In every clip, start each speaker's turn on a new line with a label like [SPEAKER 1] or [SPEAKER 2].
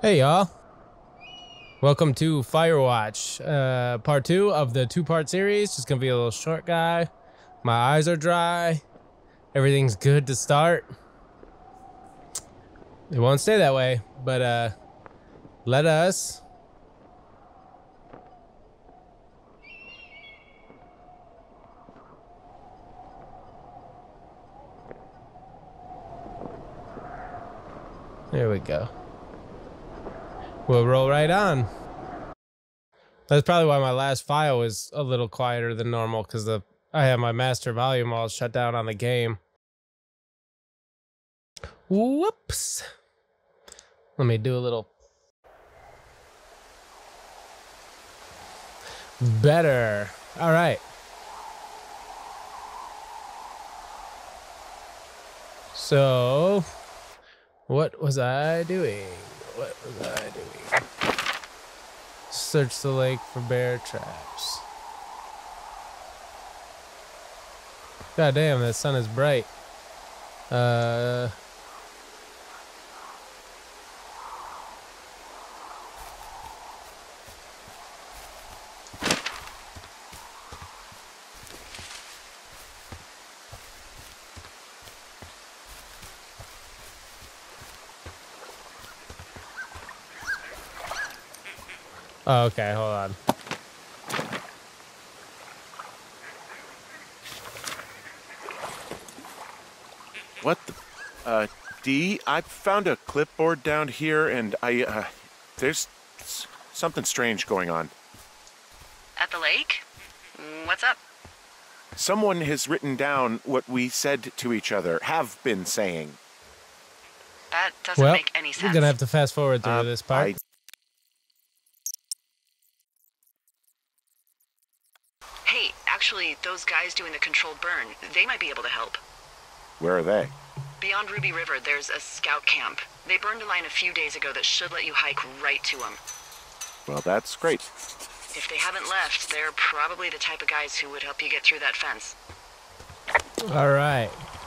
[SPEAKER 1] Hey y'all, welcome to Firewatch, part 2 of the 2-part series. Just gonna be a little short guy. My eyes are dry, everything's good to start. It won't stay that way, but let us there we go. We'll roll right on. That's probably why my last file was a little quieter than normal, because I have my master volume all shut down on the game. Whoops. Let me do a little better. All right. So, what was I doing? What was I doing? Search the lake for bear traps. God damn, that sun is bright. Oh, okay, hold on.
[SPEAKER 2] What the? D, I found a clipboard down here and there's something strange going on.
[SPEAKER 3] At the lake? What's up?
[SPEAKER 2] Someone has written down what we said to each other, have been saying.
[SPEAKER 3] That doesn't make any sense.
[SPEAKER 1] We're gonna have to fast forward through this part.
[SPEAKER 3] Hey, actually, those guys doing the controlled burn, they might be able to help.
[SPEAKER 2] Where are they?
[SPEAKER 3] Beyond Ruby River, there's a scout camp. They burned a line a few days ago that should let you hike right to them.
[SPEAKER 2] Well, that's great.
[SPEAKER 3] If they haven't left, they're probably the type of guys who would help you get through that fence.
[SPEAKER 1] All right.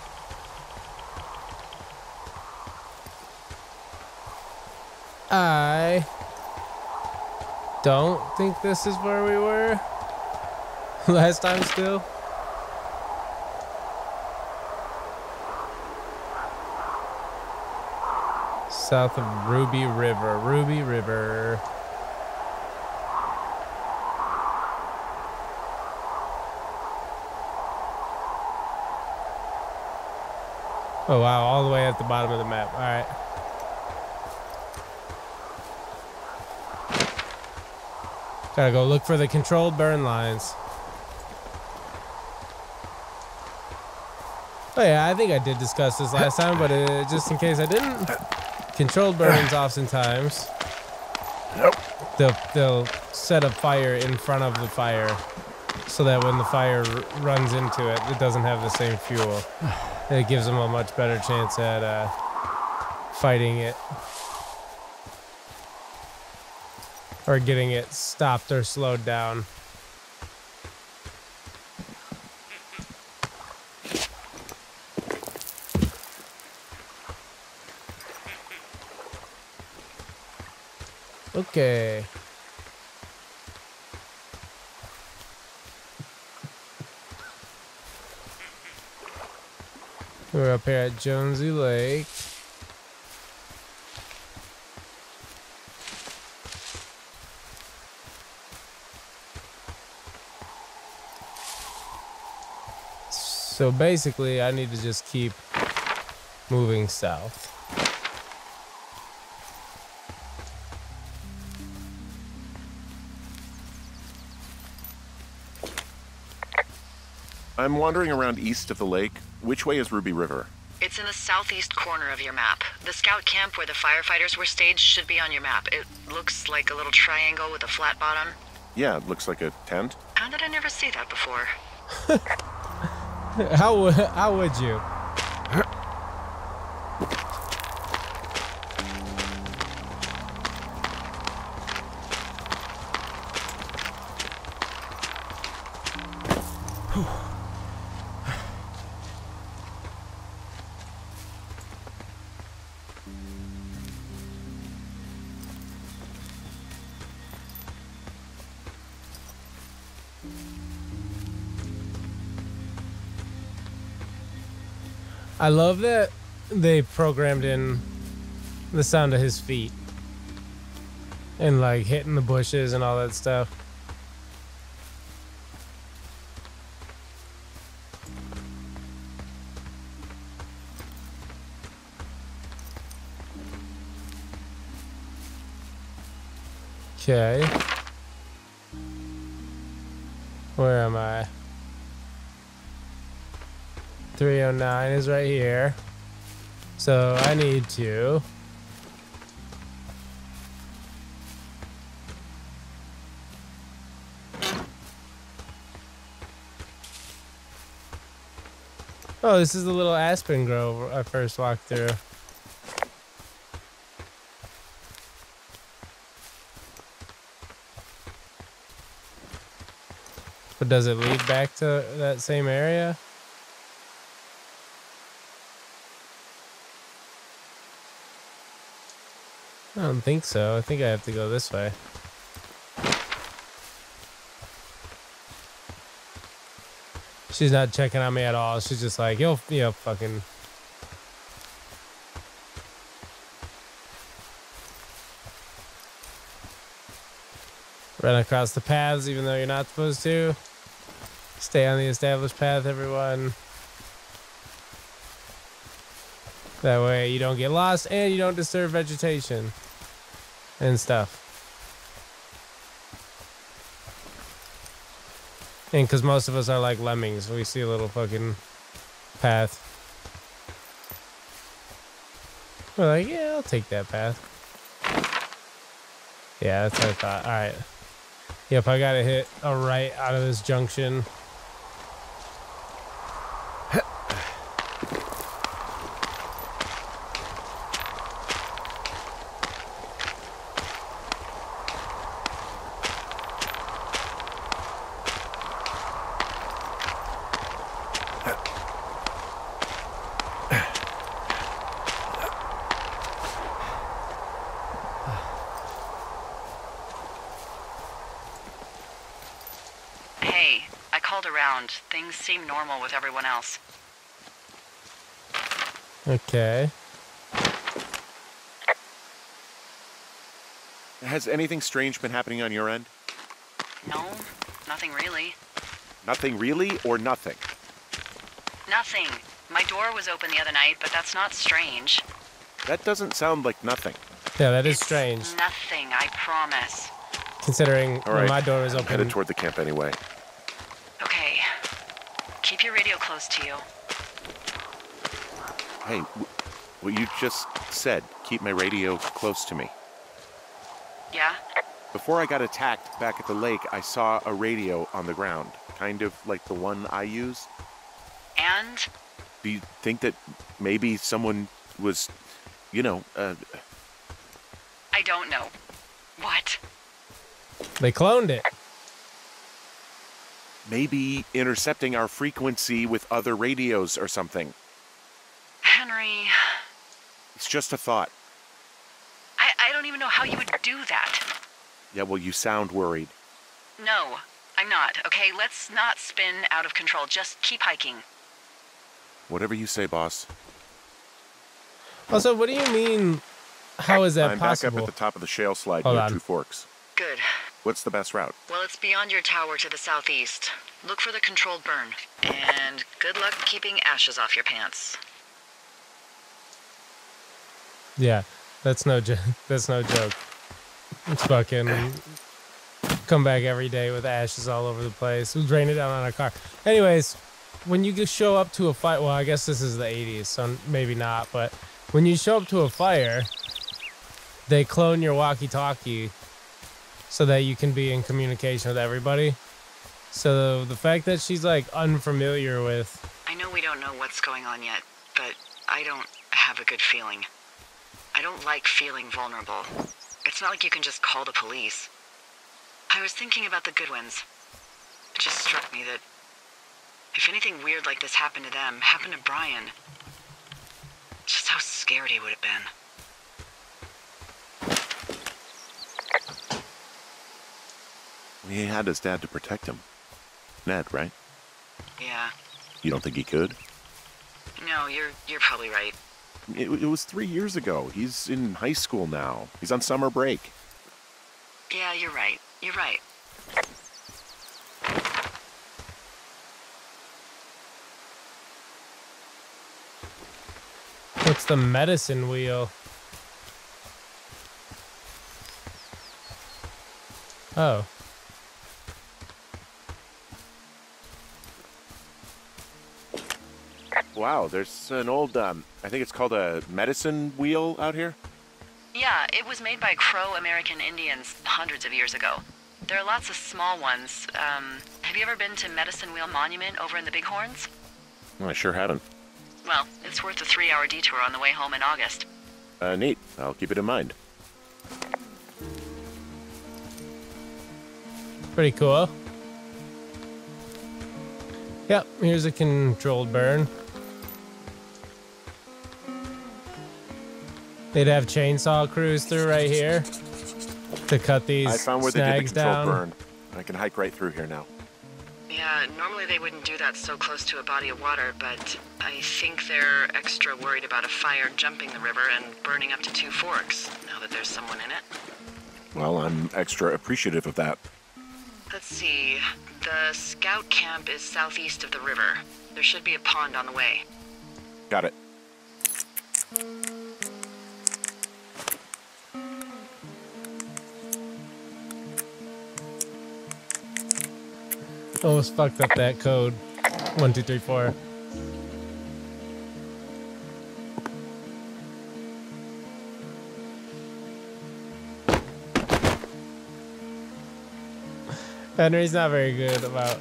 [SPEAKER 1] I don't think this is where we were last time still. South of Ruby River. Ruby River. Oh wow, all the way at the bottom of the map. All right. Gotta go look for the controlled burn lines. Oh yeah, I think I did discuss this last time, but just in case I didn't, controlled burns oftentimes, they'll set a fire in front of the fire so that when the fire runs into it, it doesn't have the same fuel. It gives them a much better chance at fighting it. Or getting it stopped or slowed down. Okay. We're up here at Jonesy Lake. So basically, I need to just keep moving south.
[SPEAKER 2] I'm wandering around east of the lake. Which way is Ruby River?
[SPEAKER 3] It's in the southeast corner of your map. The scout camp where the firefighters were staged should be on your map. It looks like a little triangle with a flat bottom.
[SPEAKER 2] Yeah, it looks like a tent.
[SPEAKER 3] How did I never see that before?
[SPEAKER 1] How would you? I love that they programmed in the sound of his feet and like hitting the bushes and all that stuff. Okay. Where am I? 309 is right here. So I need to Oh, this is the little aspen grove I first walked through. But does it lead back to that same area? I don't think so. I think I have to go this way. She's not checking on me at all. She's just like, yo, fucking. Run across the paths even though you're not supposed to. Stay on the established path, everyone. That way you don't get lost and you don't disturb vegetation and stuff. And because most of us are like lemmings, we see a little fucking path. We're like, yeah, I'll take that path. Yeah, that's what I thought. All right. Yep, I gotta hit a right out of this junction.
[SPEAKER 3] Things seem normal with everyone else.
[SPEAKER 1] Okay.
[SPEAKER 2] Has anything strange been happening on your end?
[SPEAKER 3] No, nothing really.
[SPEAKER 2] Nothing really, or nothing?
[SPEAKER 3] Nothing. My door was open the other night, but that's not strange.
[SPEAKER 2] That doesn't sound like nothing.
[SPEAKER 1] Yeah, that is strange.
[SPEAKER 3] Nothing, I promise.
[SPEAKER 1] Considering
[SPEAKER 2] All right,
[SPEAKER 1] when my door was open.
[SPEAKER 2] I'm headed toward the camp anyway.
[SPEAKER 3] Okay. Keep your radio close to you.
[SPEAKER 2] Hey, what you just said, keep my radio close to me.
[SPEAKER 3] Yeah?
[SPEAKER 2] Before I got attacked back at the lake, I saw a radio on the ground, kind of like the one I use.
[SPEAKER 3] And?
[SPEAKER 2] Do you think that maybe someone was,
[SPEAKER 3] I don't know. What?
[SPEAKER 1] They cloned it.
[SPEAKER 2] Maybe intercepting our frequency with other radios or something.
[SPEAKER 3] Henry...
[SPEAKER 2] It's just a thought.
[SPEAKER 3] I don't even know how you would do that.
[SPEAKER 2] Yeah, well, you sound worried.
[SPEAKER 3] No, I'm not, okay? Let's not spin out of control. Just keep hiking.
[SPEAKER 2] Whatever you say, boss.
[SPEAKER 1] Also, what do you mean, how is that
[SPEAKER 2] I'm
[SPEAKER 1] possible?
[SPEAKER 2] back up at the top of the shale slide
[SPEAKER 1] Hold
[SPEAKER 2] near
[SPEAKER 1] on.
[SPEAKER 2] Two Forks.
[SPEAKER 3] Good.
[SPEAKER 2] What's the best route?
[SPEAKER 3] Well, it's beyond your tower to the southeast. Look for the controlled burn. And good luck keeping ashes off your pants.
[SPEAKER 1] Yeah, that's no joke. That's no joke. It's fucking come back every day with ashes all over the place. We'll drain it down on our car. Anyways, when you just show up to a fire, well, I guess this is the 80s, so maybe not, but when you show up to a fire, they clone your walkie-talkie so that you can be in communication with everybody. So the fact that she's like unfamiliar with...
[SPEAKER 3] I know we don't know what's going on yet, but I don't have a good feeling. I don't like feeling vulnerable. It's not like you can just call the police. I was thinking about the Goodwins. It just struck me that if anything weird like this happened to them, happened to Brian, just how scared he would have been.
[SPEAKER 2] He had his dad to protect him. Ned, right?
[SPEAKER 3] Yeah.
[SPEAKER 2] You don't think he could?
[SPEAKER 3] No, you're probably right.
[SPEAKER 2] It was 3 years ago. He's in high school now. He's on summer break.
[SPEAKER 3] Yeah, you're right. You're right.
[SPEAKER 1] What's the medicine wheel? Oh.
[SPEAKER 2] Wow, there's an old, I think it's called a medicine wheel out here.
[SPEAKER 3] Yeah, it was made by Crow American Indians hundreds of years ago. There are lots of small ones. Have you ever been to Medicine Wheel Monument over in the Bighorns?
[SPEAKER 2] I sure haven't.
[SPEAKER 3] Well, it's worth a 3-hour detour on the way home in August.
[SPEAKER 2] Neat. I'll keep it in mind.
[SPEAKER 1] Pretty cool. Yep, here's a controlled burn. They'd have chainsaw crews through right here to cut these
[SPEAKER 2] I found where they did the
[SPEAKER 1] snags
[SPEAKER 2] controlled
[SPEAKER 1] down.
[SPEAKER 2] burn. I can hike right through here now.
[SPEAKER 3] Yeah, normally they wouldn't do that so close to a body of water, but I think they're extra worried about a fire jumping the river and burning up to 2 forks, now that there's someone in it.
[SPEAKER 2] Well, I'm extra appreciative of that.
[SPEAKER 3] Let's see. The scout camp is southeast of the river. There should be a pond on the way.
[SPEAKER 2] Got it.
[SPEAKER 1] Almost fucked up that code. 1, 2, 3, 4. Henry's not very good about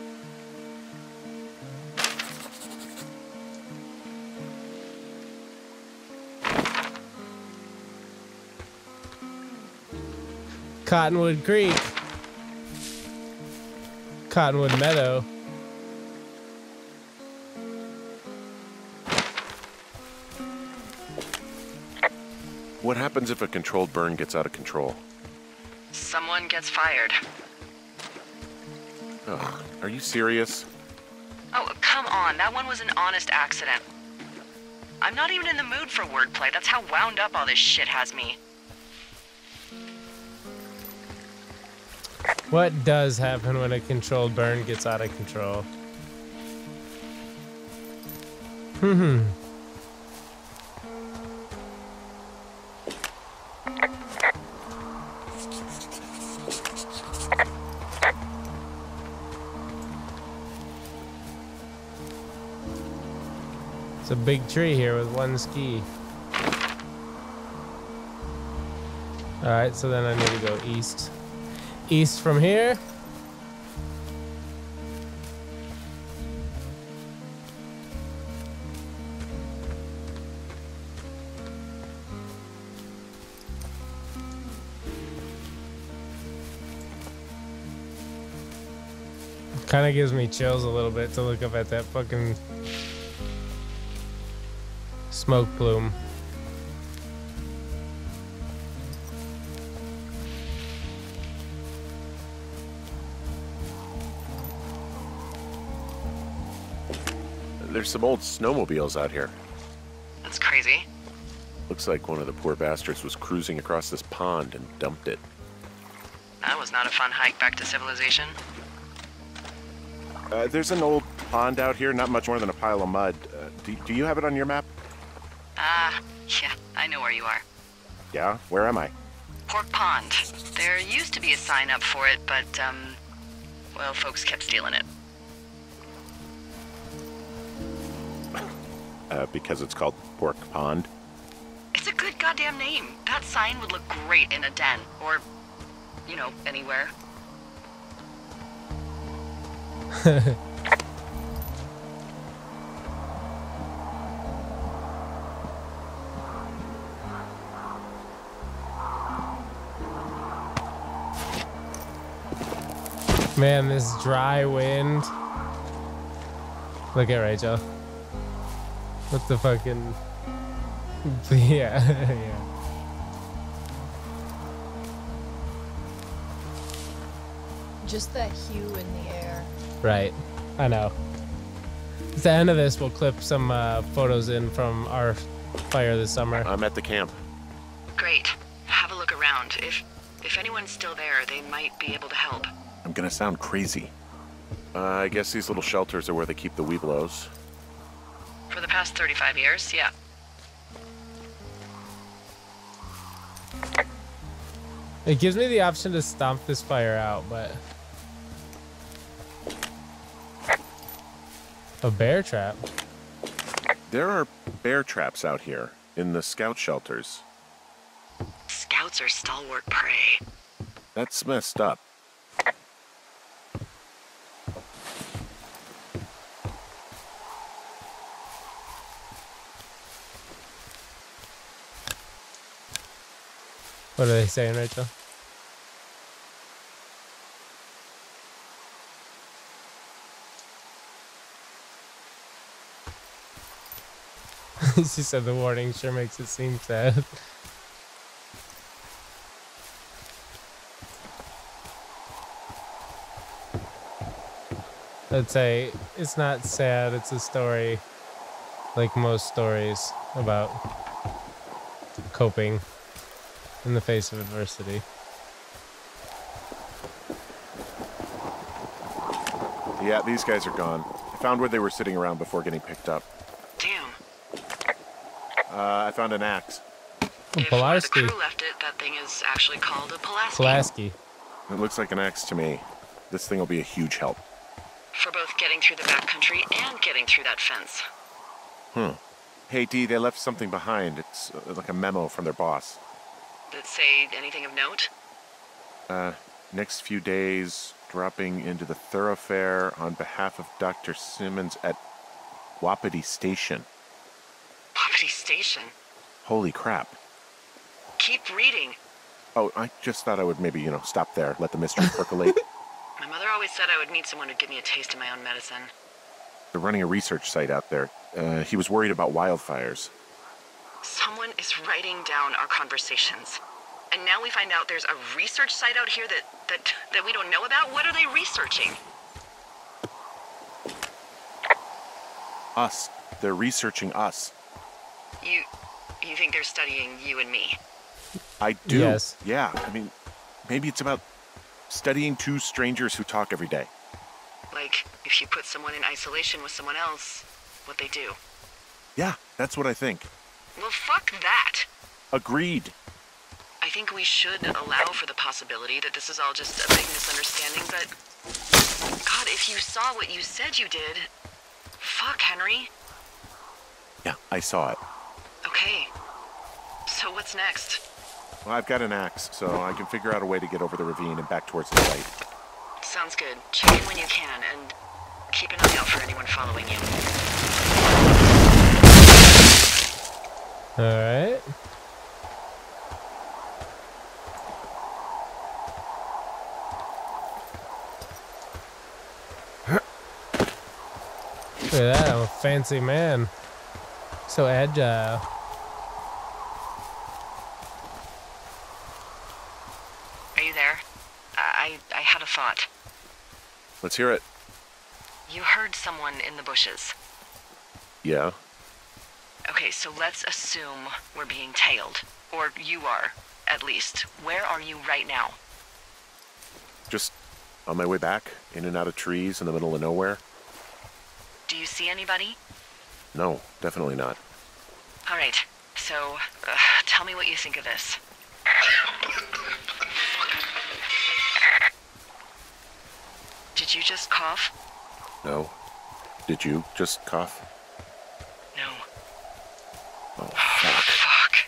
[SPEAKER 1] Cottonwood Creek. Cottonwood Meadow.
[SPEAKER 2] What happens if a controlled burn gets out of control?
[SPEAKER 3] Someone gets fired.
[SPEAKER 2] Ugh, are you serious?
[SPEAKER 3] Oh, come on. That one was an honest accident. I'm not even in the mood for wordplay. That's how wound up all this shit has me.
[SPEAKER 1] What does happen when a controlled burn gets out of control? It's a big tree here with one ski. Alright, so then I need to go east. East from here. Kind of gives me chills a little bit to look up at that fucking smoke plume.
[SPEAKER 2] There's some old snowmobiles out here.
[SPEAKER 3] That's crazy.
[SPEAKER 2] Looks like one of the poor bastards was cruising across this pond and dumped it.
[SPEAKER 3] That was not a fun hike back to civilization.
[SPEAKER 2] There's an old pond out here, not much more than a pile of mud. Do you have it on your map?
[SPEAKER 3] Yeah, I know where you are.
[SPEAKER 2] Yeah? Where am I?
[SPEAKER 3] Pork Pond. There used to be a sign up for it, but, well, folks kept stealing it.
[SPEAKER 2] Because it's called Pork Pond.
[SPEAKER 3] It's a good goddamn name. That sign would look great in a den, or, you know, anywhere.
[SPEAKER 1] Man, this dry wind. Look at Rachel. What the fucking... Yeah, yeah.
[SPEAKER 4] Just that hue in the air.
[SPEAKER 1] Right. I know. At the end of this, we'll clip some photos in from our fire this summer.
[SPEAKER 2] I'm at the camp.
[SPEAKER 3] Great. Have a look around. If anyone's still there, they might be able to help.
[SPEAKER 2] I'm gonna sound crazy. I guess these little shelters are where they keep the weeblos.
[SPEAKER 3] For the past 35 years, yeah.
[SPEAKER 1] It gives me the option to stomp this fire out, but... A bear trap?
[SPEAKER 2] There are bear traps out here in the scout shelters.
[SPEAKER 3] Scouts are stalwart prey.
[SPEAKER 2] That's messed up.
[SPEAKER 1] What are they saying, Rachel? She said the warning sure makes it seem sad. I'd say it's not sad, it's a story like most stories about coping in the face of adversity.
[SPEAKER 2] Yeah, these guys are gone. I found where they were sitting around before getting picked up.
[SPEAKER 3] Damn.
[SPEAKER 2] I found an axe.
[SPEAKER 3] If one of the
[SPEAKER 1] Pulaski.
[SPEAKER 3] crew left it, that thing is actually called a Pulaski.
[SPEAKER 1] Pulaski.
[SPEAKER 2] It looks like an axe to me. This thing will be a huge help.
[SPEAKER 3] For both getting through the backcountry and getting through that fence.
[SPEAKER 2] Hey, Dee, they left something behind. It's like a memo from their boss.
[SPEAKER 3] Did it say anything of note?
[SPEAKER 2] Next few days, dropping into the Thoroughfare on behalf of Dr. Simmons at Wapiti Station.
[SPEAKER 3] Wapiti Station?
[SPEAKER 2] Holy crap.
[SPEAKER 3] Keep reading.
[SPEAKER 2] Oh, I just thought I would maybe, stop there, let the mystery percolate.
[SPEAKER 3] My mother always said I would need someone to give me a taste of my own medicine.
[SPEAKER 2] They're running a research site out there. He was worried about wildfires.
[SPEAKER 3] Someone is writing down our conversations. And now we find out there's a research site out here that we don't know about? What are they researching?
[SPEAKER 2] Us. They're researching us.
[SPEAKER 3] You think they're studying you and me?
[SPEAKER 2] I do.
[SPEAKER 1] Yes.
[SPEAKER 2] Yeah, I mean, maybe it's about studying two strangers who talk every day.
[SPEAKER 3] Like, if you put someone in isolation with someone else, what they do.
[SPEAKER 2] Yeah, that's what I think.
[SPEAKER 3] Well, fuck that.
[SPEAKER 2] Agreed.
[SPEAKER 3] I think we should allow for the possibility that this is all just a big misunderstanding, but... God, if you saw what you said you did... Fuck, Henry.
[SPEAKER 2] Yeah, I saw it.
[SPEAKER 3] Okay. So what's next?
[SPEAKER 2] Well, I've got an axe, so I can figure out a way to get over the ravine and back towards the site.
[SPEAKER 3] Sounds good. Check in when you can, and keep an eye out for anyone following you.
[SPEAKER 1] Alright. Look at that, I'm a fancy man. So agile.
[SPEAKER 3] Are you there? I had a thought.
[SPEAKER 2] Let's hear it.
[SPEAKER 3] You heard someone in the bushes.
[SPEAKER 2] Yeah.
[SPEAKER 3] Okay, so let's assume we're being tailed. Or you are, at least. Where are you right now?
[SPEAKER 2] Just on my way back, in and out of trees in the middle of nowhere.
[SPEAKER 3] Do you see anybody?
[SPEAKER 2] No, definitely not.
[SPEAKER 3] All right, so tell me what you think of this. Did you just cough?
[SPEAKER 2] No. Did you just cough?
[SPEAKER 3] No.
[SPEAKER 2] Oh,
[SPEAKER 3] Fuck.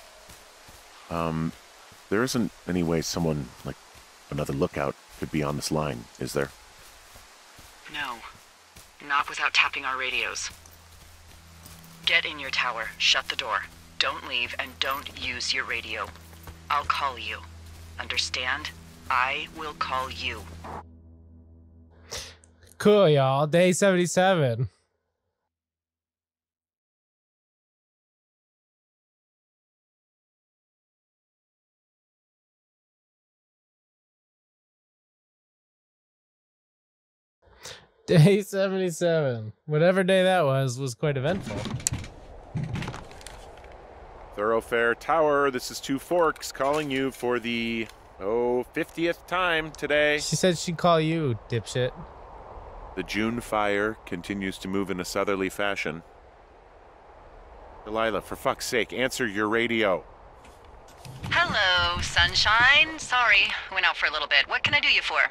[SPEAKER 2] There isn't any way someone, like another lookout, could be on this line, is there?
[SPEAKER 3] No. Not without tapping our radios. Get in your tower, shut the door. Don't leave, and don't use your radio. I'll call you. Understand? I will call you.
[SPEAKER 1] Cool, y'all. Day 77. Day 77. Whatever day that was quite eventful.
[SPEAKER 2] Thoroughfare Tower, this is Two Forks calling you for the, 50th time today.
[SPEAKER 1] She said she'd call you, dipshit.
[SPEAKER 2] The June fire continues to move in a southerly fashion. Delilah, for fuck's sake, answer your radio.
[SPEAKER 3] Hello, sunshine. Sorry, went out for a little bit. What can I do you for?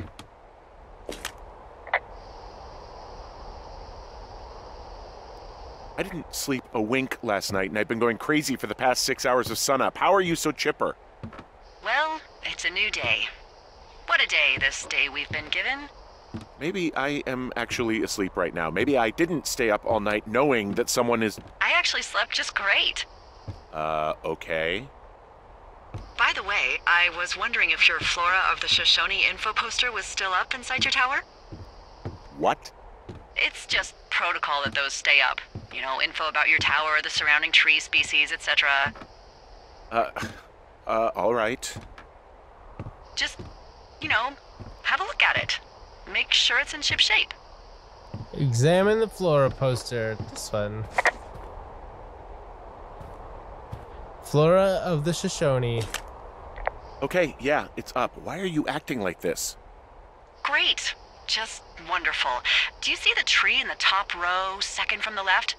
[SPEAKER 2] I didn't sleep a wink last night, and I've been going crazy for the past 6 hours of sunup. How are you so chipper?
[SPEAKER 3] Well, it's a new day. What a day, this day we've been given.
[SPEAKER 2] Maybe I am actually asleep right now. Maybe I didn't stay up all night knowing that someone is...
[SPEAKER 3] I actually slept just great.
[SPEAKER 2] Okay.
[SPEAKER 3] By the way, I was wondering if your Flora of the Shoshone info poster was still up inside your tower?
[SPEAKER 2] What?
[SPEAKER 3] It's just protocol that those stay up. You know, info about your tower, the surrounding tree species, etc.
[SPEAKER 2] All right.
[SPEAKER 3] Just, you know, have a look at it. Make sure it's in ship shape.
[SPEAKER 1] Examine the Flora poster. This one. Flora of the Shoshone.
[SPEAKER 2] Okay, yeah, it's up. Why are you acting like this?
[SPEAKER 3] Great. Just wonderful. Do you see the tree in the top row, second from the left?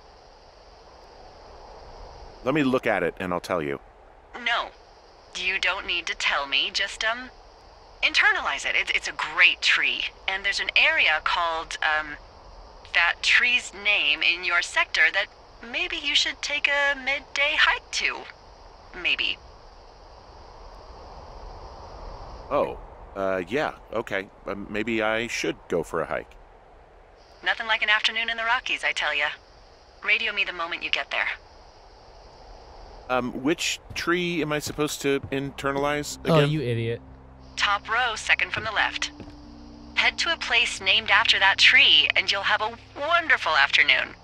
[SPEAKER 2] Let me look at it and I'll tell you.
[SPEAKER 3] No. You don't need to tell me. Just, internalize it. It's a great tree. And there's an area called, that tree's name in your sector that maybe you should take a midday hike to. Maybe.
[SPEAKER 2] Oh, yeah, okay. Maybe I should go for a hike.
[SPEAKER 3] Nothing like an afternoon in the Rockies, I tell ya. Radio me the moment you get there.
[SPEAKER 2] Which tree am I supposed to internalize again?
[SPEAKER 1] Oh, you idiot.
[SPEAKER 3] Top row, second from the left. Head to a place named after that tree, and you'll have a wonderful afternoon.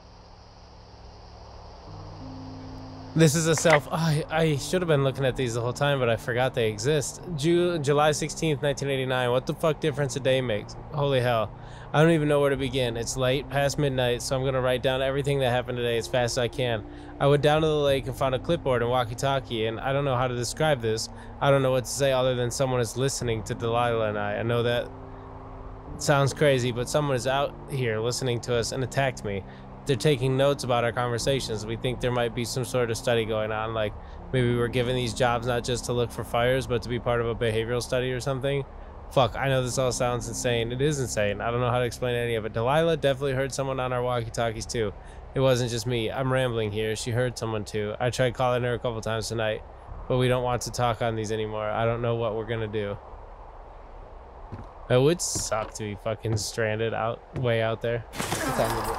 [SPEAKER 1] This is a self... Oh, I should have been looking at these the whole time, but I forgot they exist. July 16th, 1989. What the fuck difference a day makes? Holy hell. I don't even know where to begin. It's late, past midnight, so I'm going to write down everything that happened today as fast as I can. I went down to the lake and found a clipboard and walkie-talkie, and I don't know how to describe this. I don't know what to say other than someone is listening to Delilah and I. I know that sounds crazy, but someone is out here listening to us and attacked me. They're taking notes about our conversations. We think there might be some sort of study going on, like maybe we're given these jobs not just to look for fires, but to be part of a behavioral study or something. Fuck, I know this all sounds insane. It is insane. I don't know how to explain any of it. Delilah definitely heard someone on our walkie-talkies too. It wasn't just me. I'm rambling here. She heard someone too. I tried calling her a couple times tonight, but we don't want to talk on these anymore. I don't know what we're gonna do. It would suck to be fucking stranded way out there. What time is it?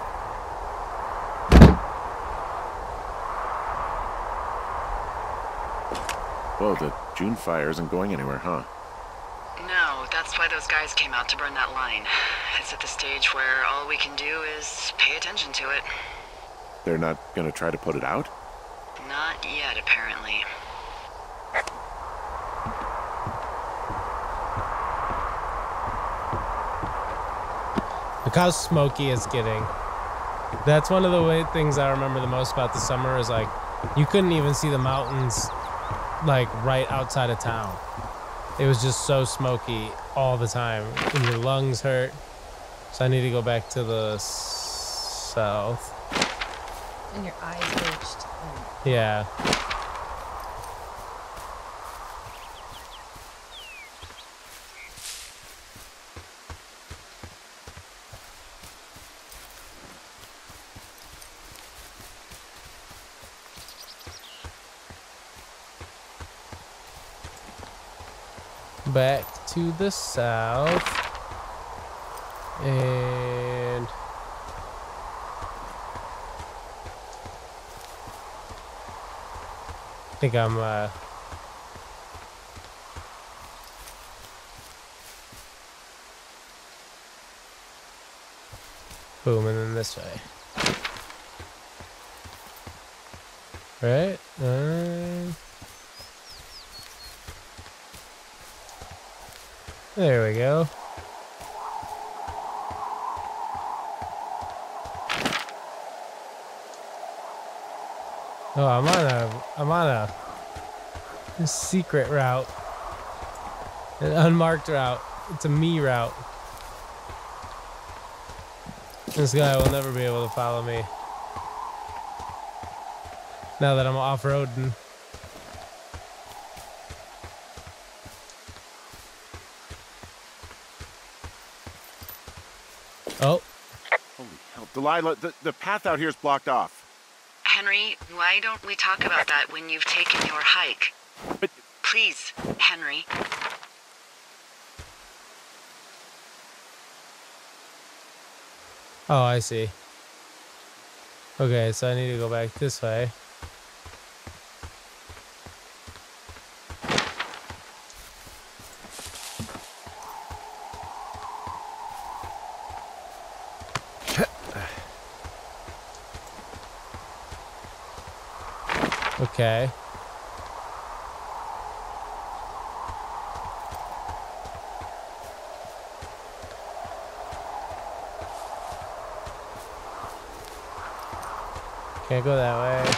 [SPEAKER 2] Whoa, the June fire isn't going anywhere, huh?
[SPEAKER 3] No, that's why those guys came out to burn that line. It's at the stage where all we can do is pay attention to it.
[SPEAKER 2] They're not gonna try to put it out?
[SPEAKER 3] Not yet, apparently.
[SPEAKER 1] Look how smoky it's getting. That's one of the things I remember the most about the summer is like, you couldn't even see the mountains like right outside of town. It was just so smoky all the time, and your lungs hurt. So I need to go back to the south.
[SPEAKER 4] And your eyes itched.
[SPEAKER 1] Yeah. Back to the south, and I think I'm boom, and then this way, right? There we go. Oh, I'm on a secret route. An unmarked route. It's a me route. This guy will never be able to follow me. Now that I'm off-roading. Oh.
[SPEAKER 2] Holy hell. Delilah, the path out here is blocked off.
[SPEAKER 3] Henry, why don't we talk about that when you've taken your hike?
[SPEAKER 2] But
[SPEAKER 3] Please, Henry.
[SPEAKER 1] Oh, I see. Okay, so I need to go back this way. Okay. Can't go that way.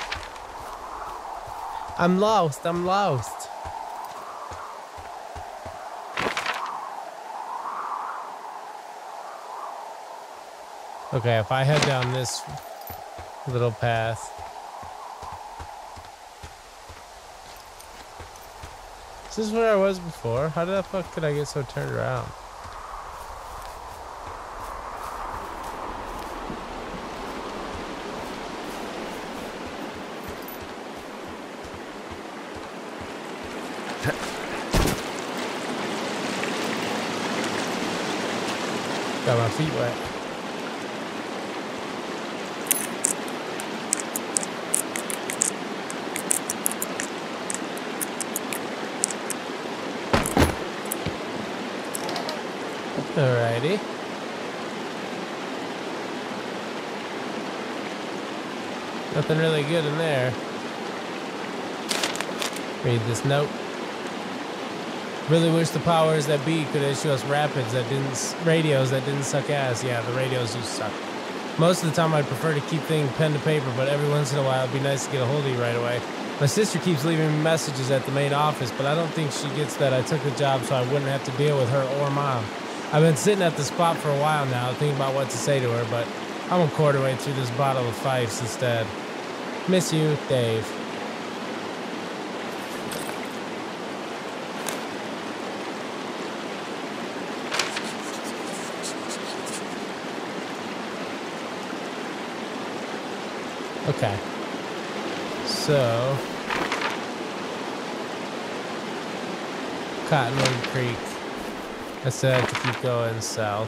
[SPEAKER 1] I'm lost. I'm lost. Okay, if I head down this little path. Is this where I was before? How the fuck could I get so turned around? Got my feet wet. Alrighty. Nothing really good in there. Read this note. Really wish the powers that be could issue us radios that didn't suck ass. Yeah, the radios do suck. Most of the time I'd prefer to keep things pen to paper, but every once in a while it'd be nice to get a hold of you right away. My sister keeps leaving me messages at the main office, but I don't think she gets that I took the job so I wouldn't have to deal with her or mom. I've been sitting at the spot for a while now, thinking about what to say to her, but I'm a quarter way through this bottle of Fifes instead. Miss you, Dave. Okay. So, Cottonwood Creek. I said I have to keep going south.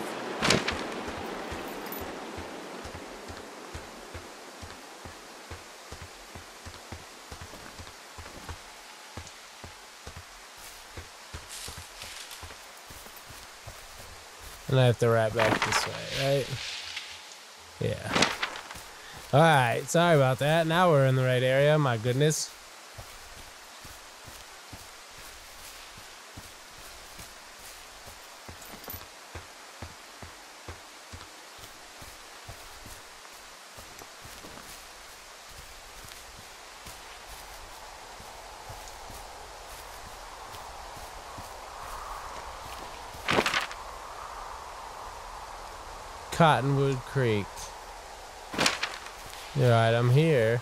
[SPEAKER 1] And I have to wrap back this way, right? Yeah. Alright, sorry about that. Now we're in the right area, my goodness. Cottonwood Creek. Alright, I'm here.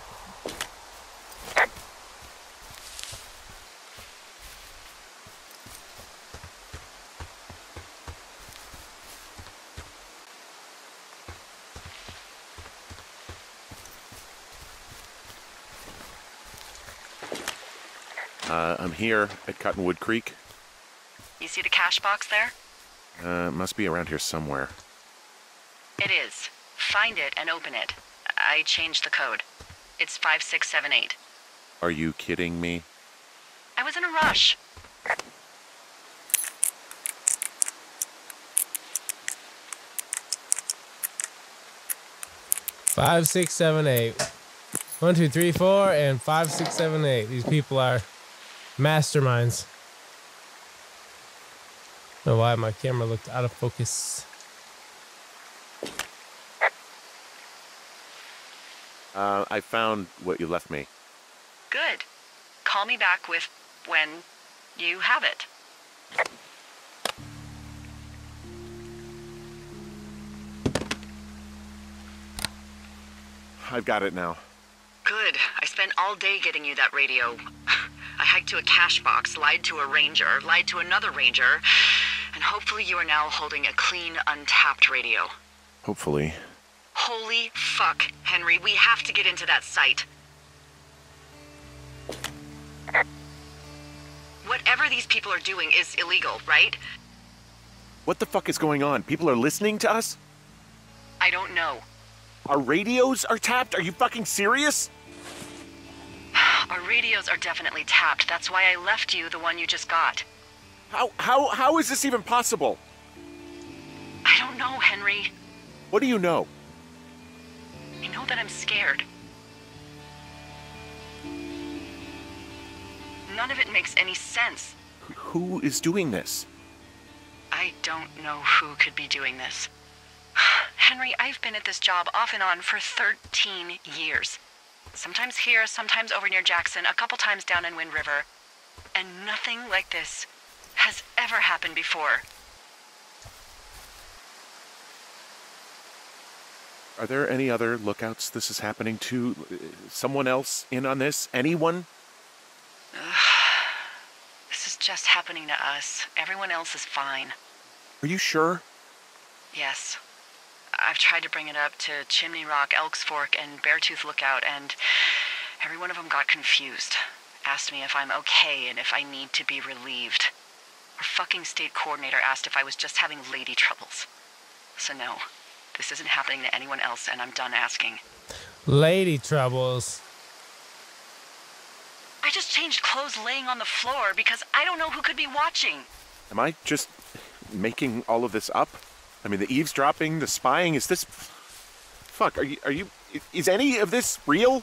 [SPEAKER 2] I'm here at Cottonwood Creek.
[SPEAKER 3] You see the cash box there?
[SPEAKER 2] Must be around here somewhere.
[SPEAKER 3] It is. Find it and open it. I changed the code. It's 5678.
[SPEAKER 2] Are you kidding me?
[SPEAKER 3] I was in a rush.
[SPEAKER 1] Five, 6, 7, 8. 1, 2, 3, 4, and 5, 6, 7, 8. These people are masterminds. I don't know why my camera looked out of focus.
[SPEAKER 2] I found what you left me.
[SPEAKER 3] Good. Call me back with when you have it.
[SPEAKER 2] I've got it now.
[SPEAKER 3] Good. I spent all day getting you that radio. I hiked to a cash box, lied to a ranger, lied to another ranger, and hopefully you are now holding a clean, untapped radio.
[SPEAKER 2] Hopefully.
[SPEAKER 3] Holy fuck, Henry. We have to get into that site. Whatever these people are doing is illegal, right?
[SPEAKER 2] What the fuck is going on? People are listening to us?
[SPEAKER 3] I don't know.
[SPEAKER 2] Our radios are tapped? Are you fucking serious?
[SPEAKER 3] Our radios are definitely tapped. That's why I left you the one you just got.
[SPEAKER 2] How is this even possible?
[SPEAKER 3] I don't know, Henry.
[SPEAKER 2] What do you know?
[SPEAKER 3] I know that I'm scared. None of it makes any sense.
[SPEAKER 2] Who is doing this?
[SPEAKER 3] I don't know who could be doing this. Henry, I've been at this job off and on for 13 years. Sometimes here, sometimes over near Jackson, a couple times down in Wind River. And nothing like this has ever happened before.
[SPEAKER 2] Are there any other lookouts this is happening to? Someone else in on this? Anyone?
[SPEAKER 3] This is just happening to us. Everyone else is fine.
[SPEAKER 2] Are you sure?
[SPEAKER 3] Yes. I've tried to bring it up to Chimney Rock, Elks Fork, and Beartooth Lookout, and every one of them got confused. Asked me if I'm okay and if I need to be relieved. Our fucking state coordinator asked if I was just having lady troubles. So no, this isn't happening to anyone else, and I'm done asking.
[SPEAKER 1] Lady troubles.
[SPEAKER 3] I just changed clothes laying on the floor because I don't know who could be watching.
[SPEAKER 2] Am I just making all of this up? I mean, the eavesdropping, the spying, is this... Fuck, is any of this real?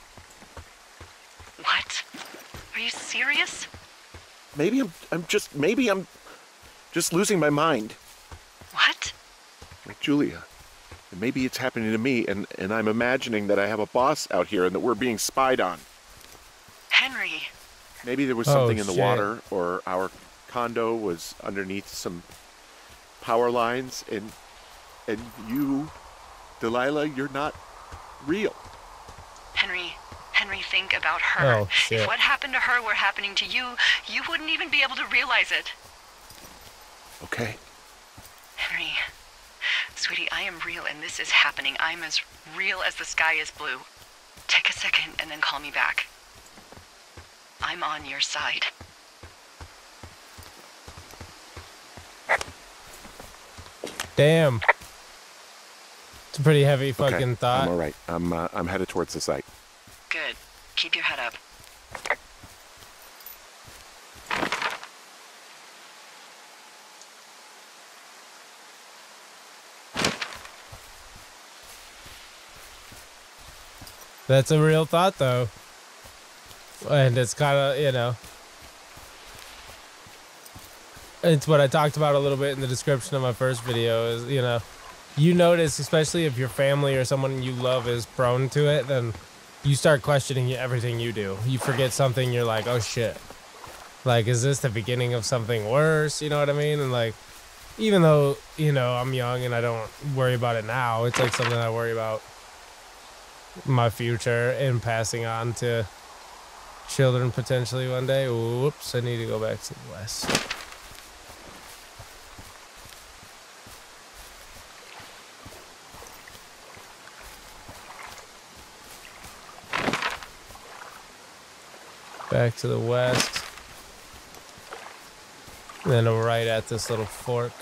[SPEAKER 3] What? Are you serious?
[SPEAKER 2] Maybe I'm just losing my mind.
[SPEAKER 3] What?
[SPEAKER 2] Like Julia. And maybe it's happening to me, and I'm imagining that I have a boss out here and that we're being spied on.
[SPEAKER 3] Henry.
[SPEAKER 2] Maybe there was something in the
[SPEAKER 1] shit.
[SPEAKER 2] water, or our condo was underneath some power lines, and you, Delilah, you're not real.
[SPEAKER 3] Henry, think about her.
[SPEAKER 1] Oh, shit.
[SPEAKER 3] If what happened to her were happening to you, you wouldn't even be able to realize it.
[SPEAKER 2] Okay.
[SPEAKER 3] Henry, sweetie, I am real and this is happening. I'm as real as the sky is blue. Take a second and then call me back. I'm on your side.
[SPEAKER 1] Damn. It's a pretty heavy fucking thought.
[SPEAKER 2] I'm all right. I'm headed towards the site.
[SPEAKER 3] Good. Keep your head up.
[SPEAKER 1] That's a real thought, though. And it's kind of, it's what I talked about a little bit in the description of my first video is, you notice, especially if your family or someone you love is prone to it, then you start questioning everything you do. You forget something, you're like, oh shit. Like, is this the beginning of something worse? You know what I mean? And like, even though, I'm young and I don't worry about it now, it's like something I worry about my future and passing on to children potentially one day. Whoops, I need to go back to the west. Back to the west. And then right at this little fork.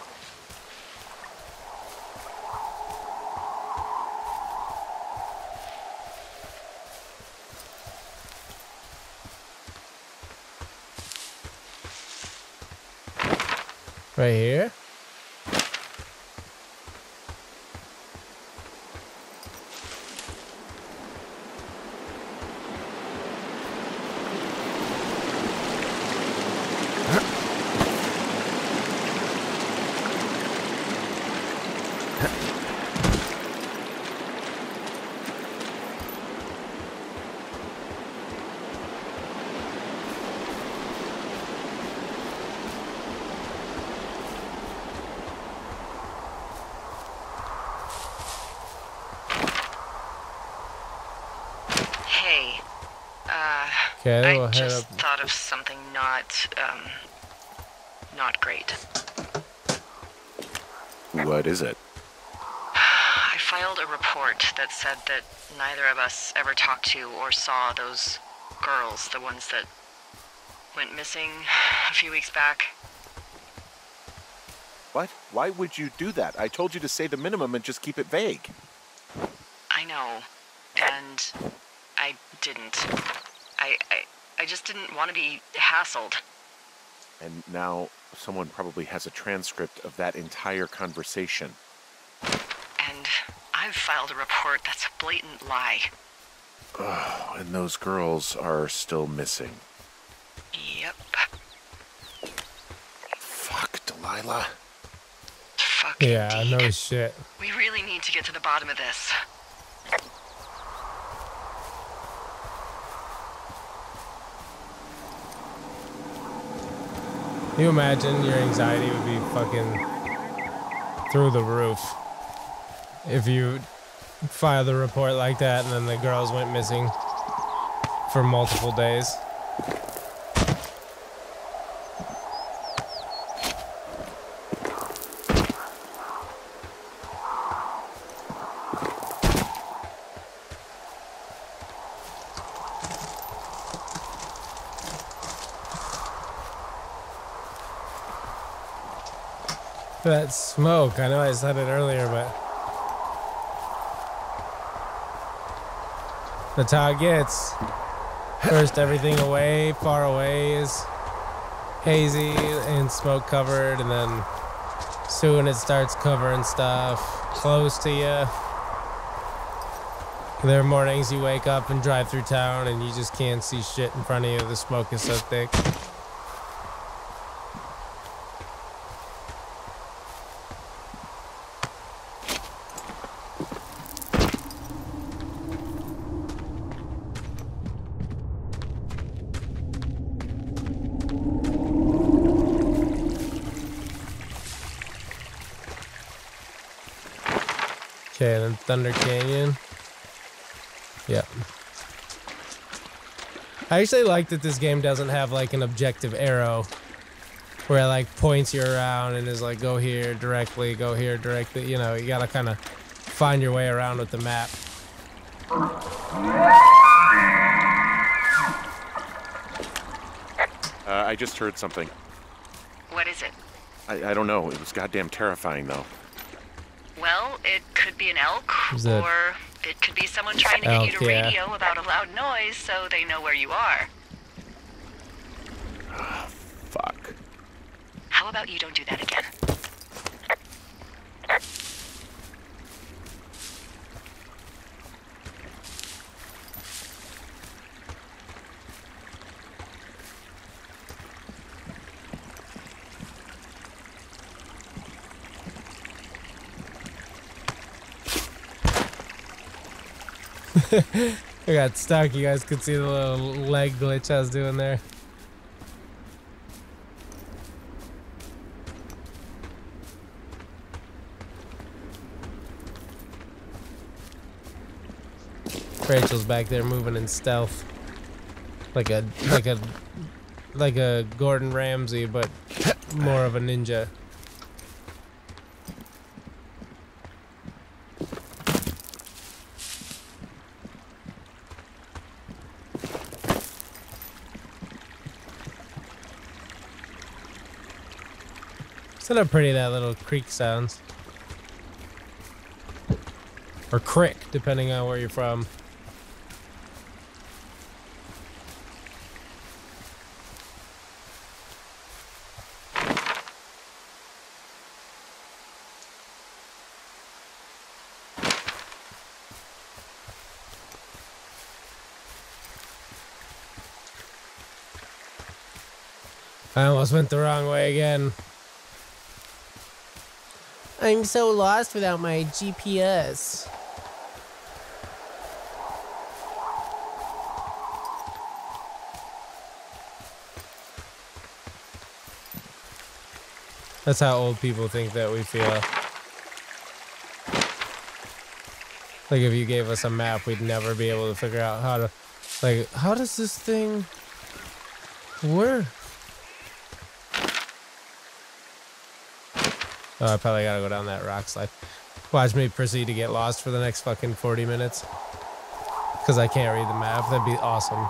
[SPEAKER 1] Right here. Okay, we'll
[SPEAKER 3] I
[SPEAKER 1] head
[SPEAKER 3] just
[SPEAKER 1] up.
[SPEAKER 3] thought of something not great.
[SPEAKER 2] What is it?
[SPEAKER 3] I filed a report that said that neither of us ever talked to or saw those girls, the ones that went missing a few weeks back.
[SPEAKER 2] What? Why would you do that? I told you to say the minimum and just keep it vague.
[SPEAKER 3] I know, and I didn't. I just didn't want to be hassled.
[SPEAKER 2] And now someone probably has a transcript of that entire conversation.
[SPEAKER 3] And I've filed a report that's a blatant lie.
[SPEAKER 2] Oh, and those girls are still missing.
[SPEAKER 3] Yep.
[SPEAKER 2] Fuck, Delilah.
[SPEAKER 3] Fucking
[SPEAKER 1] Yeah,
[SPEAKER 3] indeed.
[SPEAKER 1] no shit.
[SPEAKER 3] We really need to get to the bottom of this.
[SPEAKER 1] Can you imagine your anxiety would be fucking through the roof if you filed a report like that and then the girls went missing for multiple days? That smoke, I know I said it earlier, but that's how it gets. First, everything away, far away is hazy and smoke covered, and then soon it starts covering stuff close to you. There are mornings you wake up and drive through town and you just can't see shit in front of you. The smoke is so thick. Okay, then Thunder Canyon. Yep. I actually like that this game doesn't have like an objective arrow where it like points you around and is like go here directly, you know, you gotta kind of find your way around with the map.
[SPEAKER 2] I just heard something.
[SPEAKER 3] What is it?
[SPEAKER 2] I don't know. It was goddamn terrifying, though.
[SPEAKER 3] Well, it could be an elk,
[SPEAKER 1] Is that
[SPEAKER 3] or it could be someone trying to get you
[SPEAKER 1] elk,
[SPEAKER 3] to
[SPEAKER 1] yeah.
[SPEAKER 3] radio about a loud noise so they know where you are.
[SPEAKER 2] Fuck.
[SPEAKER 3] How about you don't do that again?
[SPEAKER 1] I got stuck. You guys could see the little leg glitch I was doing there. Rachel's back there moving in stealth, like a Gordon Ramsay, but more of a ninja. Isn't that pretty, that little creek sounds? Or crick, depending on where you're from. I almost went the wrong way again. I'm so lost without my GPS. That's how old people think that we feel. Like if you gave us a map, we'd never be able to figure out how to Like, how does this thing work? Oh, I probably gotta go down that rock slide. Watch me proceed to get lost for the next fucking 40 minutes. Because I can't read the map. That'd be awesome.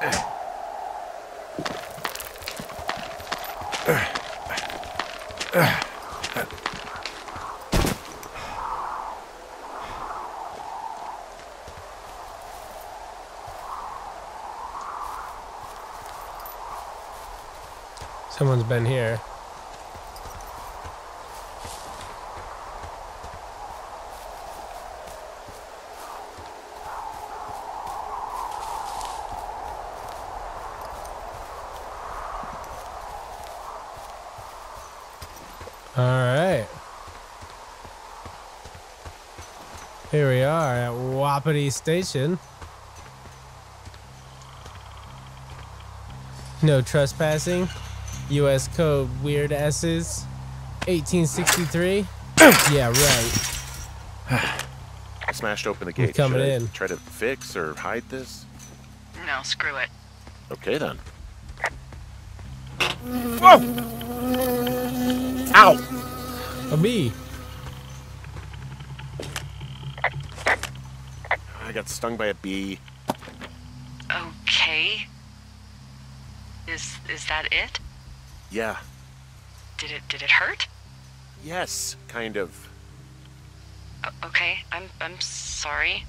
[SPEAKER 1] Someone's been here. All right. Here we are at Wapiti Station. No trespassing. U.S. code weird S's. 1863. Yeah, right.
[SPEAKER 2] I smashed open the gate.
[SPEAKER 1] Coming
[SPEAKER 2] Should I
[SPEAKER 1] in.
[SPEAKER 2] try to fix or hide this?
[SPEAKER 3] No, screw it.
[SPEAKER 2] Okay then. Whoa! Ow!
[SPEAKER 1] A bee.
[SPEAKER 2] I got stung by a bee.
[SPEAKER 3] Okay. Is that it?
[SPEAKER 2] Yeah.
[SPEAKER 3] Did it hurt?
[SPEAKER 2] Yes, kind of.
[SPEAKER 3] Okay, I'm sorry.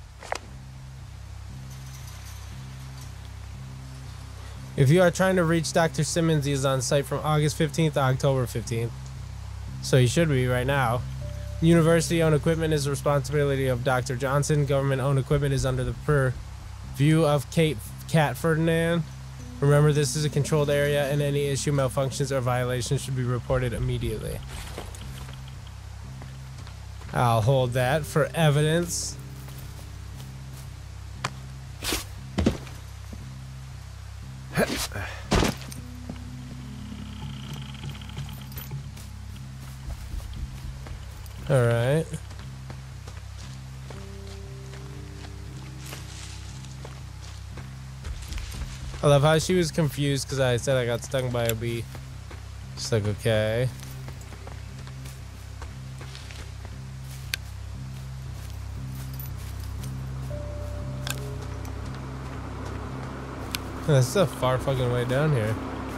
[SPEAKER 1] If you are trying to reach Dr. Simmons, he is on site from August 15th to October 15th. So he should be right now. University-owned equipment is the responsibility of Dr. Johnson. Government-owned equipment is under the purview of Cat Ferdinand. Remember, this is a controlled area, and any issue, malfunctions, or violations should be reported immediately. I'll hold that for evidence. All right. I love how she was confused because I said I got stung by a bee. She's like, okay. That's a far fucking way down here.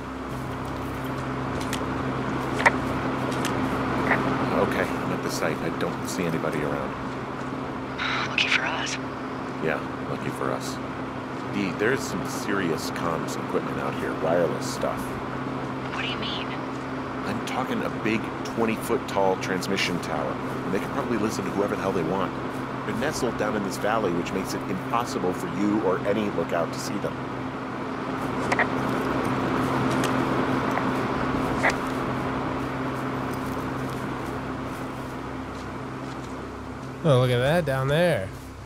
[SPEAKER 2] Okay, I'm at the site. I don't see anybody around.
[SPEAKER 3] Lucky for us.
[SPEAKER 2] Yeah, lucky for us. Dee, there's some serious comms equipment out here, wireless stuff.
[SPEAKER 3] What do you mean?
[SPEAKER 2] I'm talking a big 20-foot tall transmission tower, and they can probably listen to whoever the hell they want. They're nestled down in this valley, which makes it impossible for you or any lookout to see them.
[SPEAKER 1] Oh, look at that down there.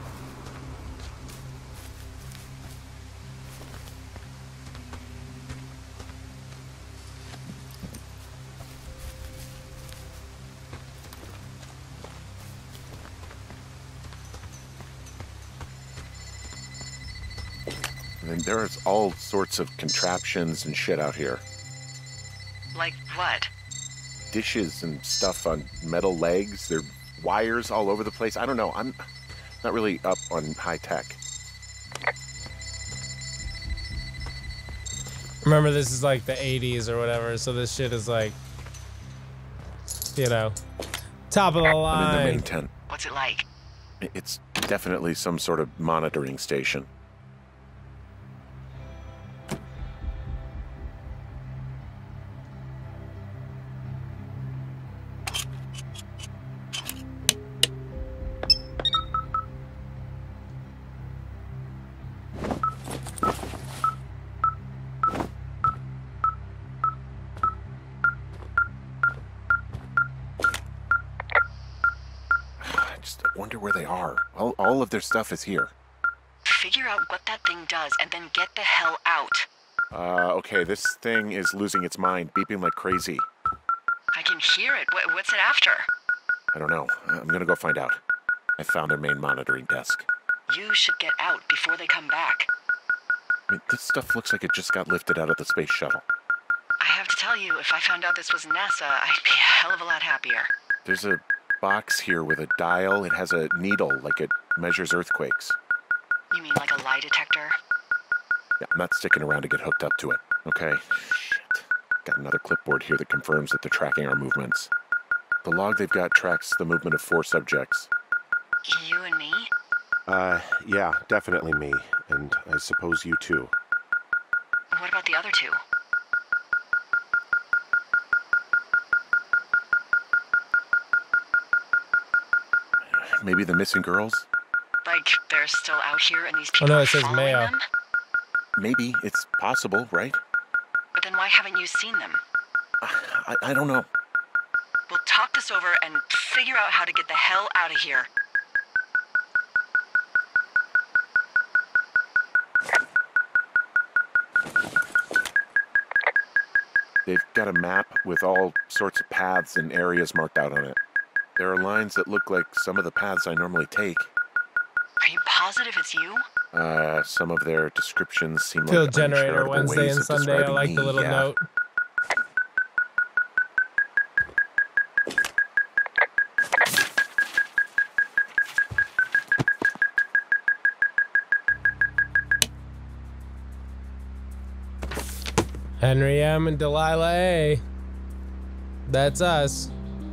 [SPEAKER 2] I mean, there's all sorts of contraptions and shit out here.
[SPEAKER 3] Like what?
[SPEAKER 2] Dishes and stuff on metal legs. There are wires all over the place. I don't know. I'm not really up on high tech.
[SPEAKER 1] Remember, this is like the 80s or whatever, so this shit is like, you know, top of the
[SPEAKER 2] I'm in
[SPEAKER 1] line.
[SPEAKER 2] the main tent.
[SPEAKER 3] What's it like?
[SPEAKER 2] It's definitely some sort of monitoring station. I wonder where they are. All of their stuff is here.
[SPEAKER 3] Figure out what that thing does and then get the hell out.
[SPEAKER 2] Okay, this thing is losing its mind, beeping like crazy.
[SPEAKER 3] I can hear it. What's it after?
[SPEAKER 2] I don't know. I'm gonna go find out. I found their main monitoring desk.
[SPEAKER 3] You should get out before they come back.
[SPEAKER 2] I mean, this stuff looks like it just got lifted out of the space shuttle.
[SPEAKER 3] I have to tell you, if I found out this was NASA, I'd be a hell of a lot happier.
[SPEAKER 2] There's a box here with a dial. It has a needle, like it measures earthquakes.
[SPEAKER 3] You mean like a lie detector?
[SPEAKER 2] Yeah, I'm not sticking around to get hooked up to it. Okay. Shit. Got another clipboard here that confirms that they're tracking our movements. The log they've got tracks the movement of 4 subjects.
[SPEAKER 3] You and me?
[SPEAKER 5] Yeah, definitely me. And I suppose you too.
[SPEAKER 3] What about the other 2?
[SPEAKER 2] Maybe the missing girls?
[SPEAKER 3] Like, they're still out here and these
[SPEAKER 1] Oh
[SPEAKER 3] people
[SPEAKER 1] no,
[SPEAKER 3] are
[SPEAKER 1] it says
[SPEAKER 3] following
[SPEAKER 1] Mayo.
[SPEAKER 3] them?
[SPEAKER 2] Maybe. It's possible, right?
[SPEAKER 3] But then why haven't you seen them?
[SPEAKER 2] I don't know.
[SPEAKER 3] We'll talk this over and figure out how to get the hell out of here.
[SPEAKER 2] They've got a map with all sorts of paths and areas marked out on it. There are lines that look like some of the paths I normally take.
[SPEAKER 3] Are you positive it's you?
[SPEAKER 2] Some of their descriptions seem
[SPEAKER 1] Field
[SPEAKER 2] like
[SPEAKER 1] generator
[SPEAKER 2] uncharitable
[SPEAKER 1] Wednesday
[SPEAKER 2] ways
[SPEAKER 1] and
[SPEAKER 2] of
[SPEAKER 1] Sunday. I
[SPEAKER 2] describing
[SPEAKER 1] like the
[SPEAKER 2] me,
[SPEAKER 1] little
[SPEAKER 2] yeah.
[SPEAKER 1] note. Henry M. and Delilah A. That's us.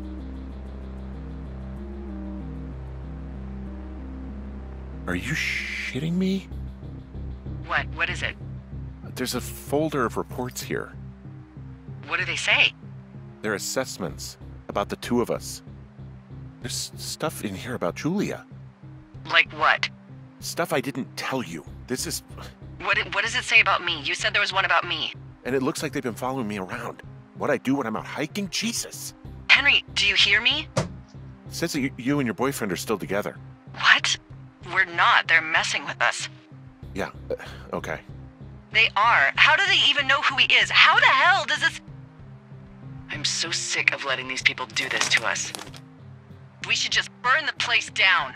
[SPEAKER 2] Are you shitting me?
[SPEAKER 3] What? What is it?
[SPEAKER 2] There's a folder of reports here.
[SPEAKER 3] What do they say?
[SPEAKER 2] They're assessments about the 2 of us. There's stuff in here about Julia.
[SPEAKER 3] Like what?
[SPEAKER 2] Stuff I didn't tell you. This is...
[SPEAKER 3] What does it say about me? You said there was one about me.
[SPEAKER 2] And it looks like they've been following me around. What I do when I'm out hiking? Jesus.
[SPEAKER 3] Henry, do you hear me?
[SPEAKER 2] It says that you and your boyfriend are still together.
[SPEAKER 3] What? We're not. They're messing with us.
[SPEAKER 2] Yeah, okay.
[SPEAKER 3] They are. How do they even know who he is? How the hell does this... I'm so sick of letting these people do this to us. We should just burn the place down.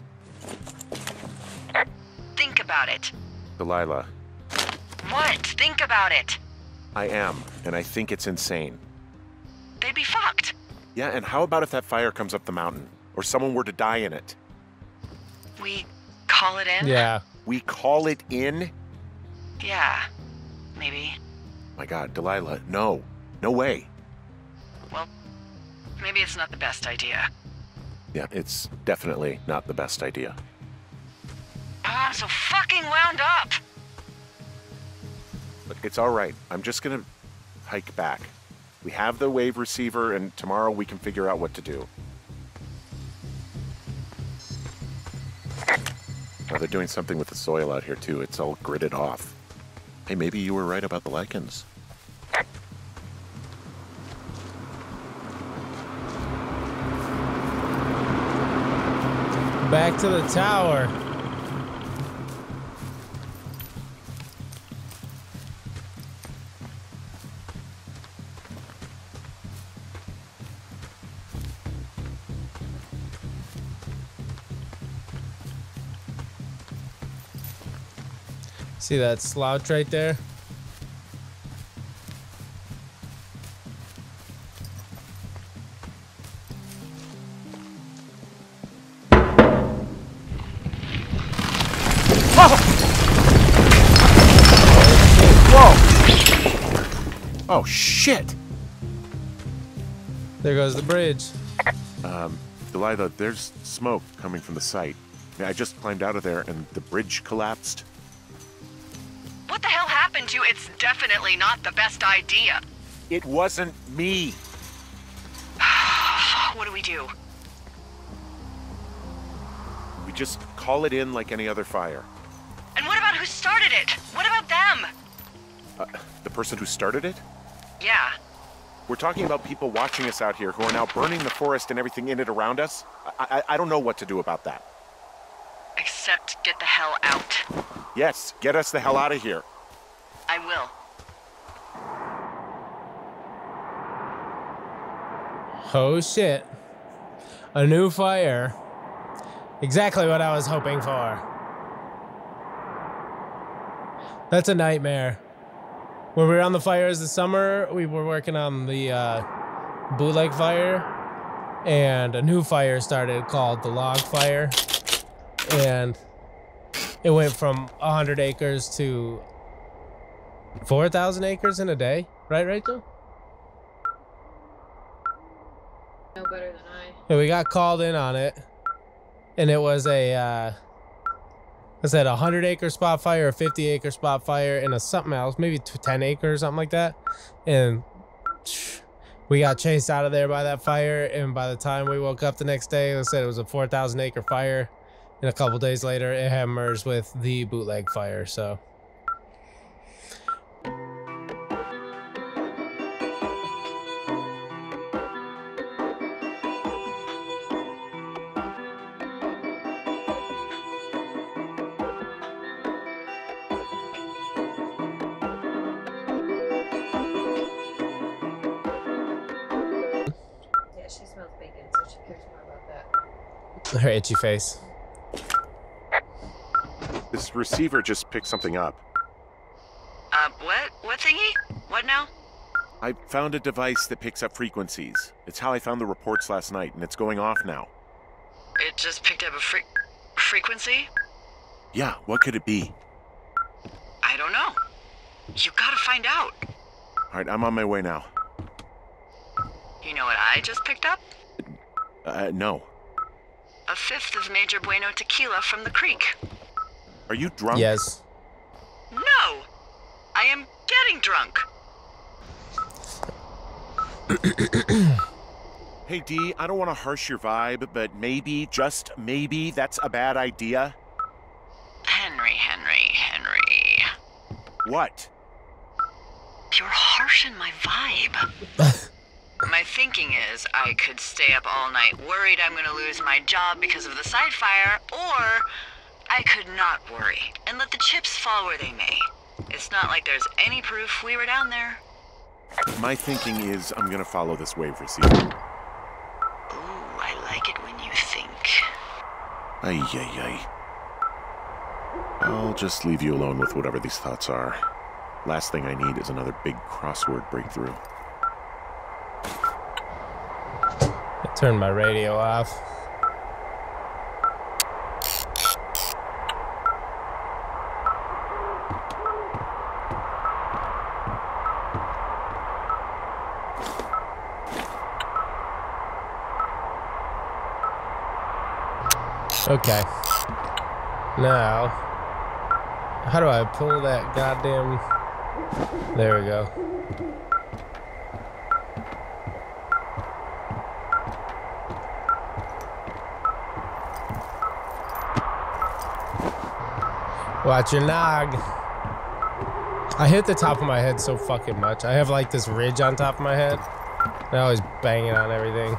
[SPEAKER 3] Think about it.
[SPEAKER 2] Delilah,
[SPEAKER 3] What? Think about it.
[SPEAKER 2] I am, and I think it's insane.
[SPEAKER 3] They'd be fucked.
[SPEAKER 2] Yeah, and how about if that fire comes up the mountain? Or someone were to die in it?
[SPEAKER 3] We call it in?
[SPEAKER 1] Yeah.
[SPEAKER 2] We call it in?
[SPEAKER 3] Yeah. Maybe.
[SPEAKER 2] My God, Delilah, no. No way.
[SPEAKER 3] Well, maybe it's not the best idea.
[SPEAKER 2] Yeah, it's definitely not the best idea.
[SPEAKER 3] Oh, I'm so fucking wound up.
[SPEAKER 2] Look, it's all right. I'm just gonna hike back. We have the wave receiver, and tomorrow we can figure out what to do. Oh, they're doing something with the soil out here, too. It's all gridded off. Hey, maybe you were right about the lichens.
[SPEAKER 1] Back to the tower. See that slouch right there?
[SPEAKER 2] Oh, shit!
[SPEAKER 1] There goes the bridge.
[SPEAKER 2] Delilah, there's smoke coming from the site. I just climbed out of there and the bridge collapsed.
[SPEAKER 3] What the hell happened to you? It's definitely not the best idea.
[SPEAKER 2] It wasn't me.
[SPEAKER 3] What do we do?
[SPEAKER 2] We just call it in like any other fire.
[SPEAKER 3] And what about who started it? What about them?
[SPEAKER 2] The person who started it?
[SPEAKER 3] Yeah.
[SPEAKER 2] We're talking about people watching us out here who are now burning the forest and everything in it around us. I don't know what to do about that.
[SPEAKER 3] Except get the hell out.
[SPEAKER 2] Yes, get us the hell out of here.
[SPEAKER 3] I will.
[SPEAKER 1] Oh shit. A new fire. Exactly what I was hoping for. That's a nightmare. When we were on the fires this summer, we were working on the bootleg fire, and a new fire started called the log fire, and it went from 100 acres to 4,000 acres in a day. Right, Rachel?
[SPEAKER 4] No better than I.
[SPEAKER 1] Yeah, we got called in on it, and it was a, was that a 100-acre spot fire, a 50-acre spot fire, and a something else, maybe 10 acres, something like that. And we got chased out of there by that fire, and by the time we woke up the next day, they said it was a 4,000-acre fire, and a couple days later, it had merged with the bootleg fire, so...
[SPEAKER 4] She smells bacon, so she cares more about that.
[SPEAKER 1] Her itchy face.
[SPEAKER 5] This receiver just picked something up.
[SPEAKER 3] What? What thingy? What now?
[SPEAKER 5] I found a device that picks up frequencies. It's how I found the reports last night, and it's going off now.
[SPEAKER 3] It just picked up a frequency?
[SPEAKER 5] Yeah, what could it be?
[SPEAKER 3] I don't know. You gotta find out.
[SPEAKER 5] All right, I'm on my way now.
[SPEAKER 3] You know what I just picked up?
[SPEAKER 5] No.
[SPEAKER 3] A fifth of Major Bueno tequila from the creek.
[SPEAKER 5] Are you drunk?
[SPEAKER 1] Yes.
[SPEAKER 3] No! I am getting drunk.
[SPEAKER 5] Hey, Dee, I don't want to harsh your vibe, but maybe, just maybe, that's a bad idea.
[SPEAKER 3] Henry.
[SPEAKER 5] What?
[SPEAKER 3] You're harshing my vibe. My thinking is I could stay up all night worried I'm gonna lose my job because of the side fire, or I could not worry and let the chips fall where they may. It's not like there's any proof we were down there.
[SPEAKER 5] My thinking is I'm gonna follow this wave receiver.
[SPEAKER 3] Ooh, I like it when you think.
[SPEAKER 5] Ay. I'll just leave you alone with whatever these thoughts are. Last thing I need is another big crossword breakthrough.
[SPEAKER 1] I turned my radio off. Okay. Now, how do I pull that goddamn... There we go. Watch your nog. I hit the top of my head so fucking much. I have like this ridge on top of my head. I always bang it on everything.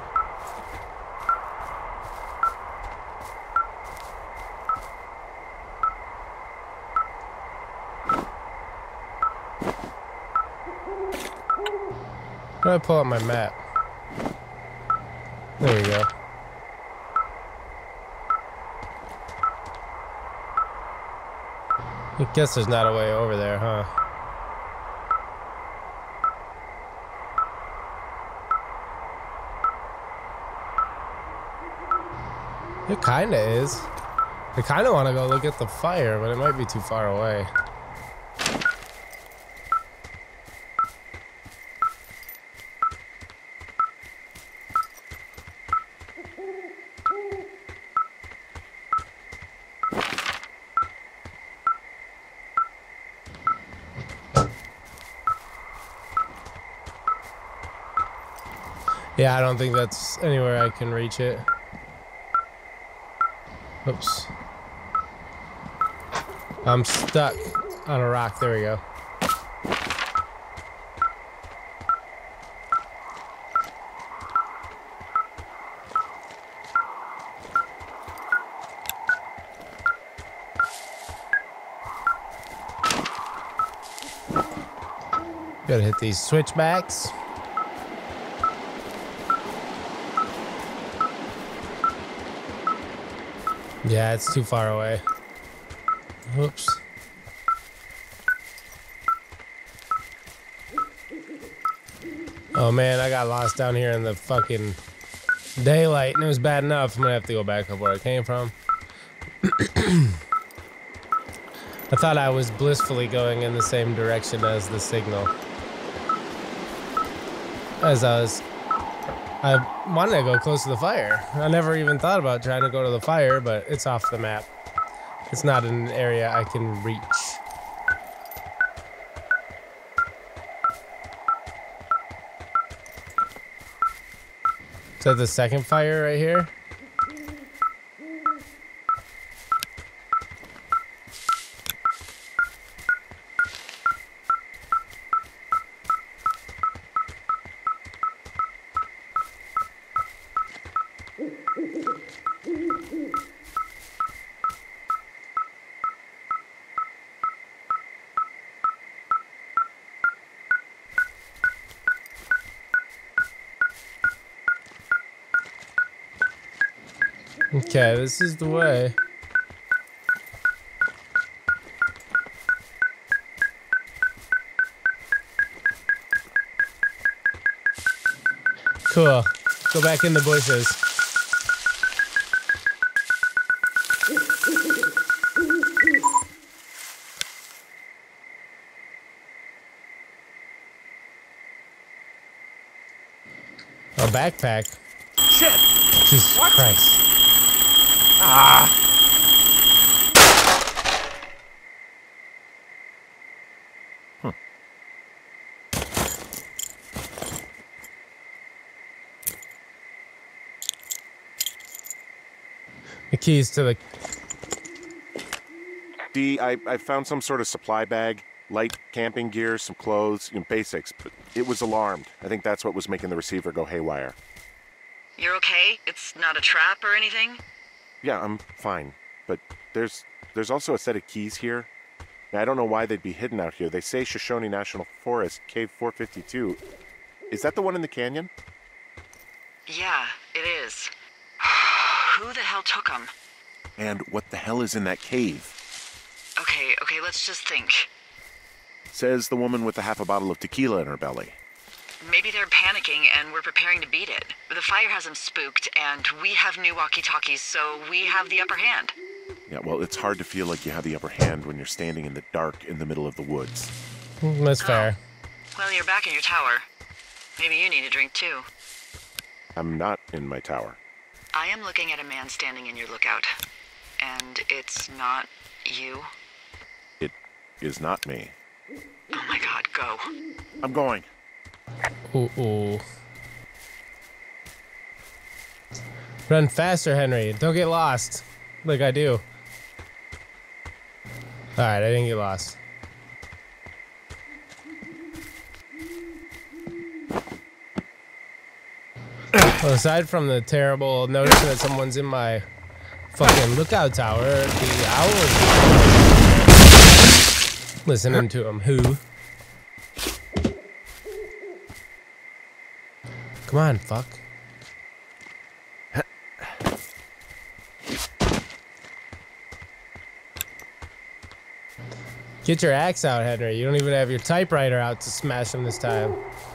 [SPEAKER 1] How do I pull up my map? There we go. I guess there's not a way over there, huh? It kinda is. I kinda wanna go look at the fire, but it might be too far away. Yeah, I don't think that's anywhere I can reach it. Oops. I'm stuck on a rock. There we go. Gotta hit these switchbacks. Yeah, it's too far away. Oops. Oh man, I got lost down here in the fucking daylight and it was bad enough. I'm gonna have to go back up where I came from. I thought I was blissfully going in the same direction as the signal. I wanted to go close to the fire. I never even thought about trying to go to the fire, but it's off the map. It's not an area I can reach. Is that the second fire right here? Okay, this is the way. Cool. Go back in the bushes. A backpack.
[SPEAKER 2] Shit!
[SPEAKER 1] Jesus Christ.
[SPEAKER 2] Ah!
[SPEAKER 1] The keys to the...
[SPEAKER 2] D, I found some sort of supply bag, light camping gear, some clothes, basics, but it was alarmed. I think that's what was making the receiver go haywire.
[SPEAKER 3] You're okay? It's not a trap or anything?
[SPEAKER 2] Yeah, I'm fine, but there's also a set of keys here. Now, I don't know why they'd be hidden out here. They say Shoshone National Forest, Cave 452. Is that the one in the canyon?
[SPEAKER 3] Yeah, it is. Who the hell took them?
[SPEAKER 2] And what the hell is in that cave?
[SPEAKER 3] Okay, let's just think.
[SPEAKER 2] Says the woman with the half a bottle of tequila in her belly.
[SPEAKER 3] Maybe they're panicking and we're preparing to beat it. The fire has them spooked, and we have new walkie-talkies, so we have the upper hand.
[SPEAKER 2] Yeah, well, it's hard to feel like you have the upper hand when you're standing in the dark in the middle of the woods.
[SPEAKER 1] That's fair.
[SPEAKER 3] Well, you're back in your tower. Maybe you need a drink, too.
[SPEAKER 2] I'm not in my tower.
[SPEAKER 3] I am looking at a man standing in your lookout. And it's not you?
[SPEAKER 2] It is not me.
[SPEAKER 3] Oh my god, go.
[SPEAKER 2] I'm going.
[SPEAKER 1] Ooh. Run faster, Henry. Don't get lost. Like I do. Alright, I didn't get lost. Well, aside from the terrible notion that someone's in my fucking lookout tower, the owl is listening to him. Who? Come on, fuck. Get your axe out, Henry. You don't even have your typewriter out to smash him this time.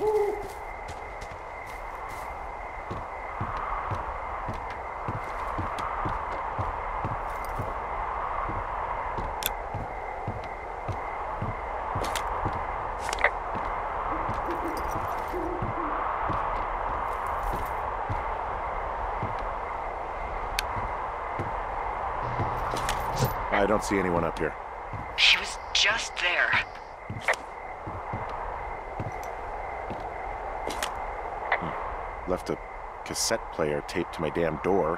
[SPEAKER 2] I don't see anyone up here.
[SPEAKER 3] He was just there.
[SPEAKER 2] Left a cassette player taped to my damn door.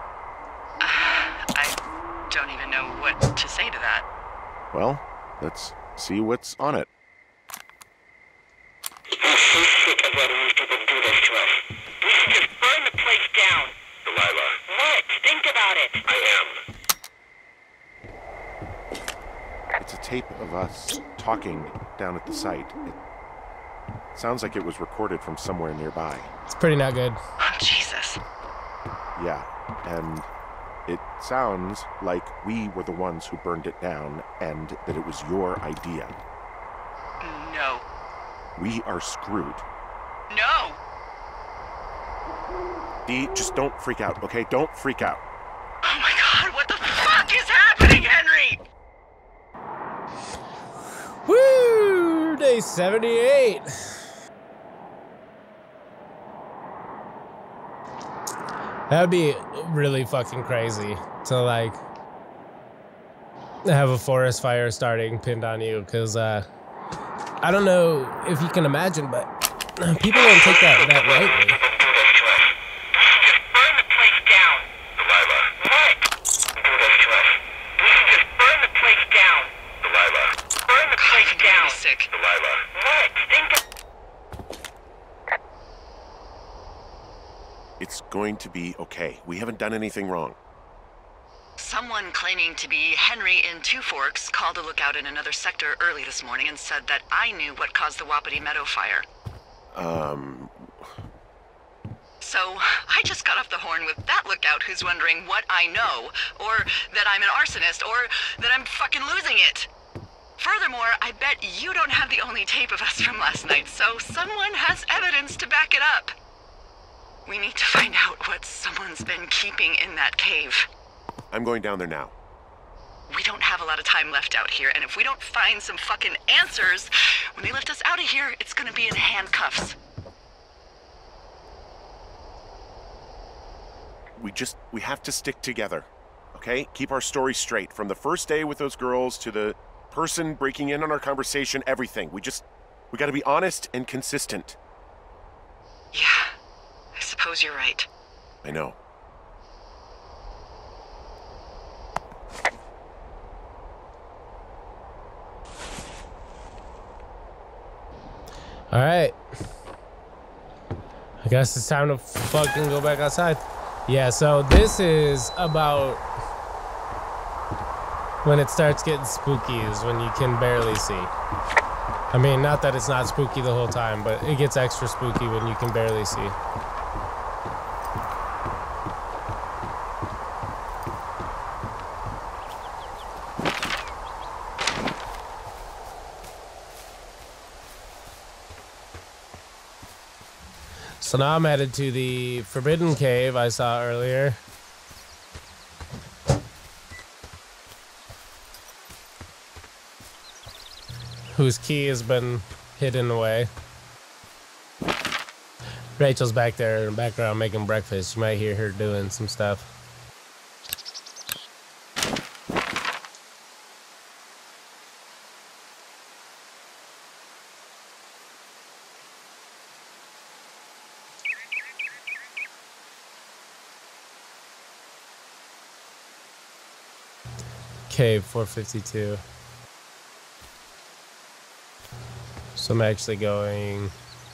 [SPEAKER 3] I don't even know what to say to that.
[SPEAKER 2] Well, let's see what's on it.
[SPEAKER 6] I'm so sick of letting these people do this to us. We should just burn the place down.
[SPEAKER 7] Delilah.
[SPEAKER 6] What? Think about it.
[SPEAKER 7] I am.
[SPEAKER 2] It's a tape of us talking down at the site. It sounds like it was recorded from somewhere nearby.
[SPEAKER 1] It's pretty not good.
[SPEAKER 3] Oh, Jesus.
[SPEAKER 2] Yeah, and it sounds like we were the ones who burned it down and that it was your idea.
[SPEAKER 3] No.
[SPEAKER 2] We are screwed.
[SPEAKER 3] No!
[SPEAKER 2] Dee, just don't freak out, okay? Don't freak out.
[SPEAKER 3] Oh my god, what the fuck is happening, Henry?
[SPEAKER 1] Woo! Day 78. That would be really fucking crazy to like have a forest fire starting pinned on you, because I don't know if you can imagine, but people don't take that lightly.
[SPEAKER 6] Burn the place down. Delilah. What? Do this to us. We can just burn the place down. Delilah. Burn the place
[SPEAKER 3] I'm gonna
[SPEAKER 6] down.
[SPEAKER 3] be sick.
[SPEAKER 6] Delilah. What? Think of...
[SPEAKER 2] It's going to be okay. We haven't done anything wrong.
[SPEAKER 3] Someone claiming to be Henry in Two Forks called a lookout in another sector early this morning and said that I knew what caused the Wapiti Meadow fire. So I just got off the horn with that lookout who's wondering what I know, or that I'm an arsonist, or that I'm fucking losing it. Furthermore, I bet you don't have the only tape of us from last night, so someone has evidence to back it up. We need to find out what someone's been keeping in that cave.
[SPEAKER 2] I'm going down there now.
[SPEAKER 3] We don't have a lot of time left out here, and if we don't find some fucking answers, when they lift us out of here, it's gonna be in handcuffs.
[SPEAKER 2] We have to stick together, okay? Keep our story straight. From the first day with those girls to the person breaking in on our conversation, everything. We gotta be honest and consistent.
[SPEAKER 3] Yeah, I suppose you're right.
[SPEAKER 2] I know.
[SPEAKER 1] All right. I guess it's time to fucking go back outside. Yeah, so this is about when it starts getting spooky, is when you can barely see. I mean, not that it's not spooky the whole time, but it gets extra spooky when you can barely see. So now I'm headed to the forbidden cave I saw earlier. Whose key has been hidden away. Rachel's back there in the background making breakfast. You might hear her doing some stuff. Cave 452. So I'm actually going...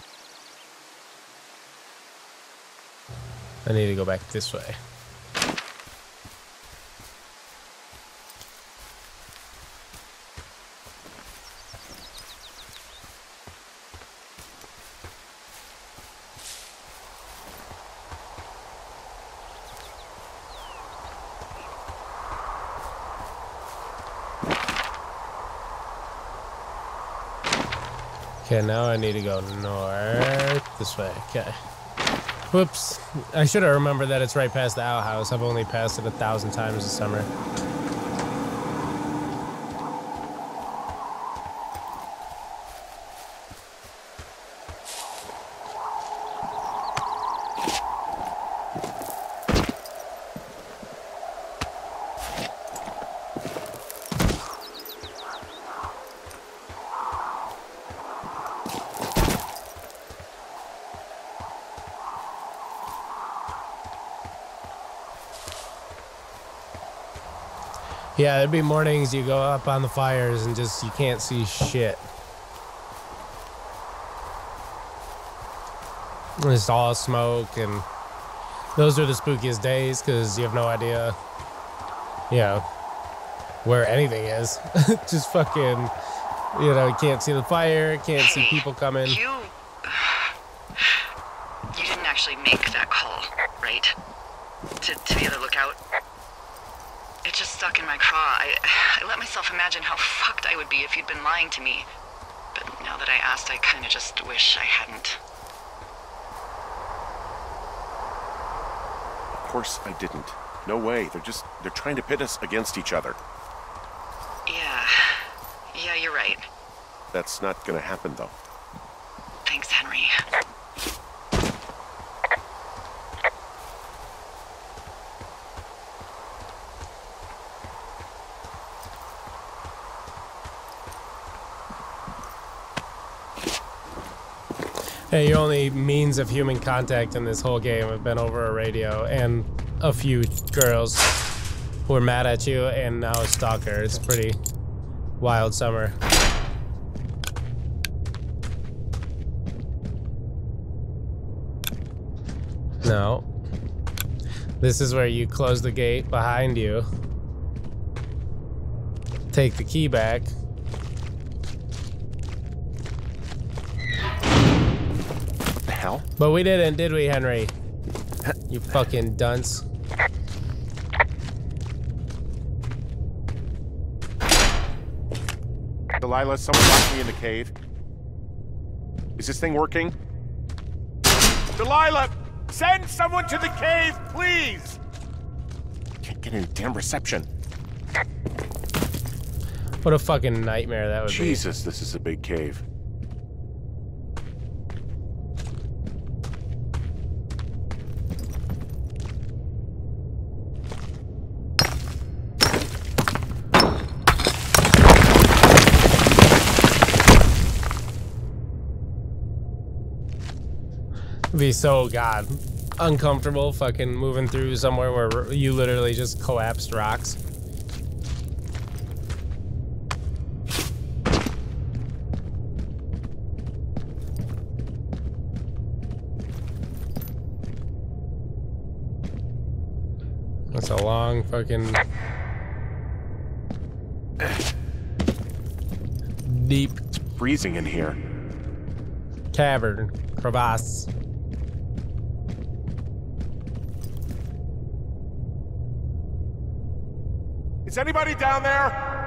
[SPEAKER 1] I need to go back this way. Okay, now I need to go north this way. Okay. Whoops. I should have remembered that it's right past the outhouse. I've only passed it 1,000 times this summer. Yeah, there'd be mornings you go up on the fires and just, you can't see shit. It's all smoke, and those are the spookiest days because you have no idea, you know, where anything is. Just fucking, you know, you can't see the fire, can't see people coming.
[SPEAKER 3] You didn't actually make that call, right? To the other lookout? It just stuck in my craw. I let myself imagine how fucked I would be if you'd been lying to me. But now that I asked, I kind of just wish I hadn't.
[SPEAKER 2] course I didn't. No way. They're trying to pit us against each other.
[SPEAKER 3] Yeah, you're right.
[SPEAKER 2] That's not gonna happen, though.
[SPEAKER 3] Thanks, Henry.
[SPEAKER 1] Hey, your only means of human contact in this whole game have been over a radio and a few girls who are mad at you and now a stalker. It's pretty wild summer. No. This is where you close the gate behind you. Take the key back.
[SPEAKER 2] Hell?
[SPEAKER 1] But we didn't, did we, Henry? You fucking dunce.
[SPEAKER 2] Delilah, someone locked me in the cave. Is this thing working? Delilah! Send someone to the cave, please! Can't get any damn reception.
[SPEAKER 1] What a fucking nightmare that would be.
[SPEAKER 2] Jesus, this is a big cave.
[SPEAKER 1] Be so uncomfortable fucking moving through somewhere where you literally just collapsed rocks. That's a long fucking deep
[SPEAKER 2] Freezing in here.
[SPEAKER 1] cavern crevasse.
[SPEAKER 2] Is anybody down there?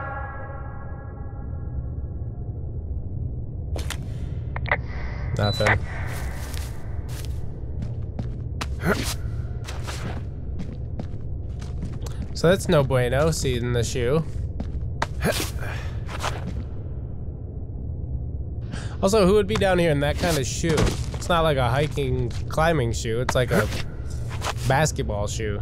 [SPEAKER 1] Nothing. So that's no bueno, seeing the shoe. Also, who would be down here in that kind of shoe? It's not like a hiking, climbing shoe. It's like a basketball shoe.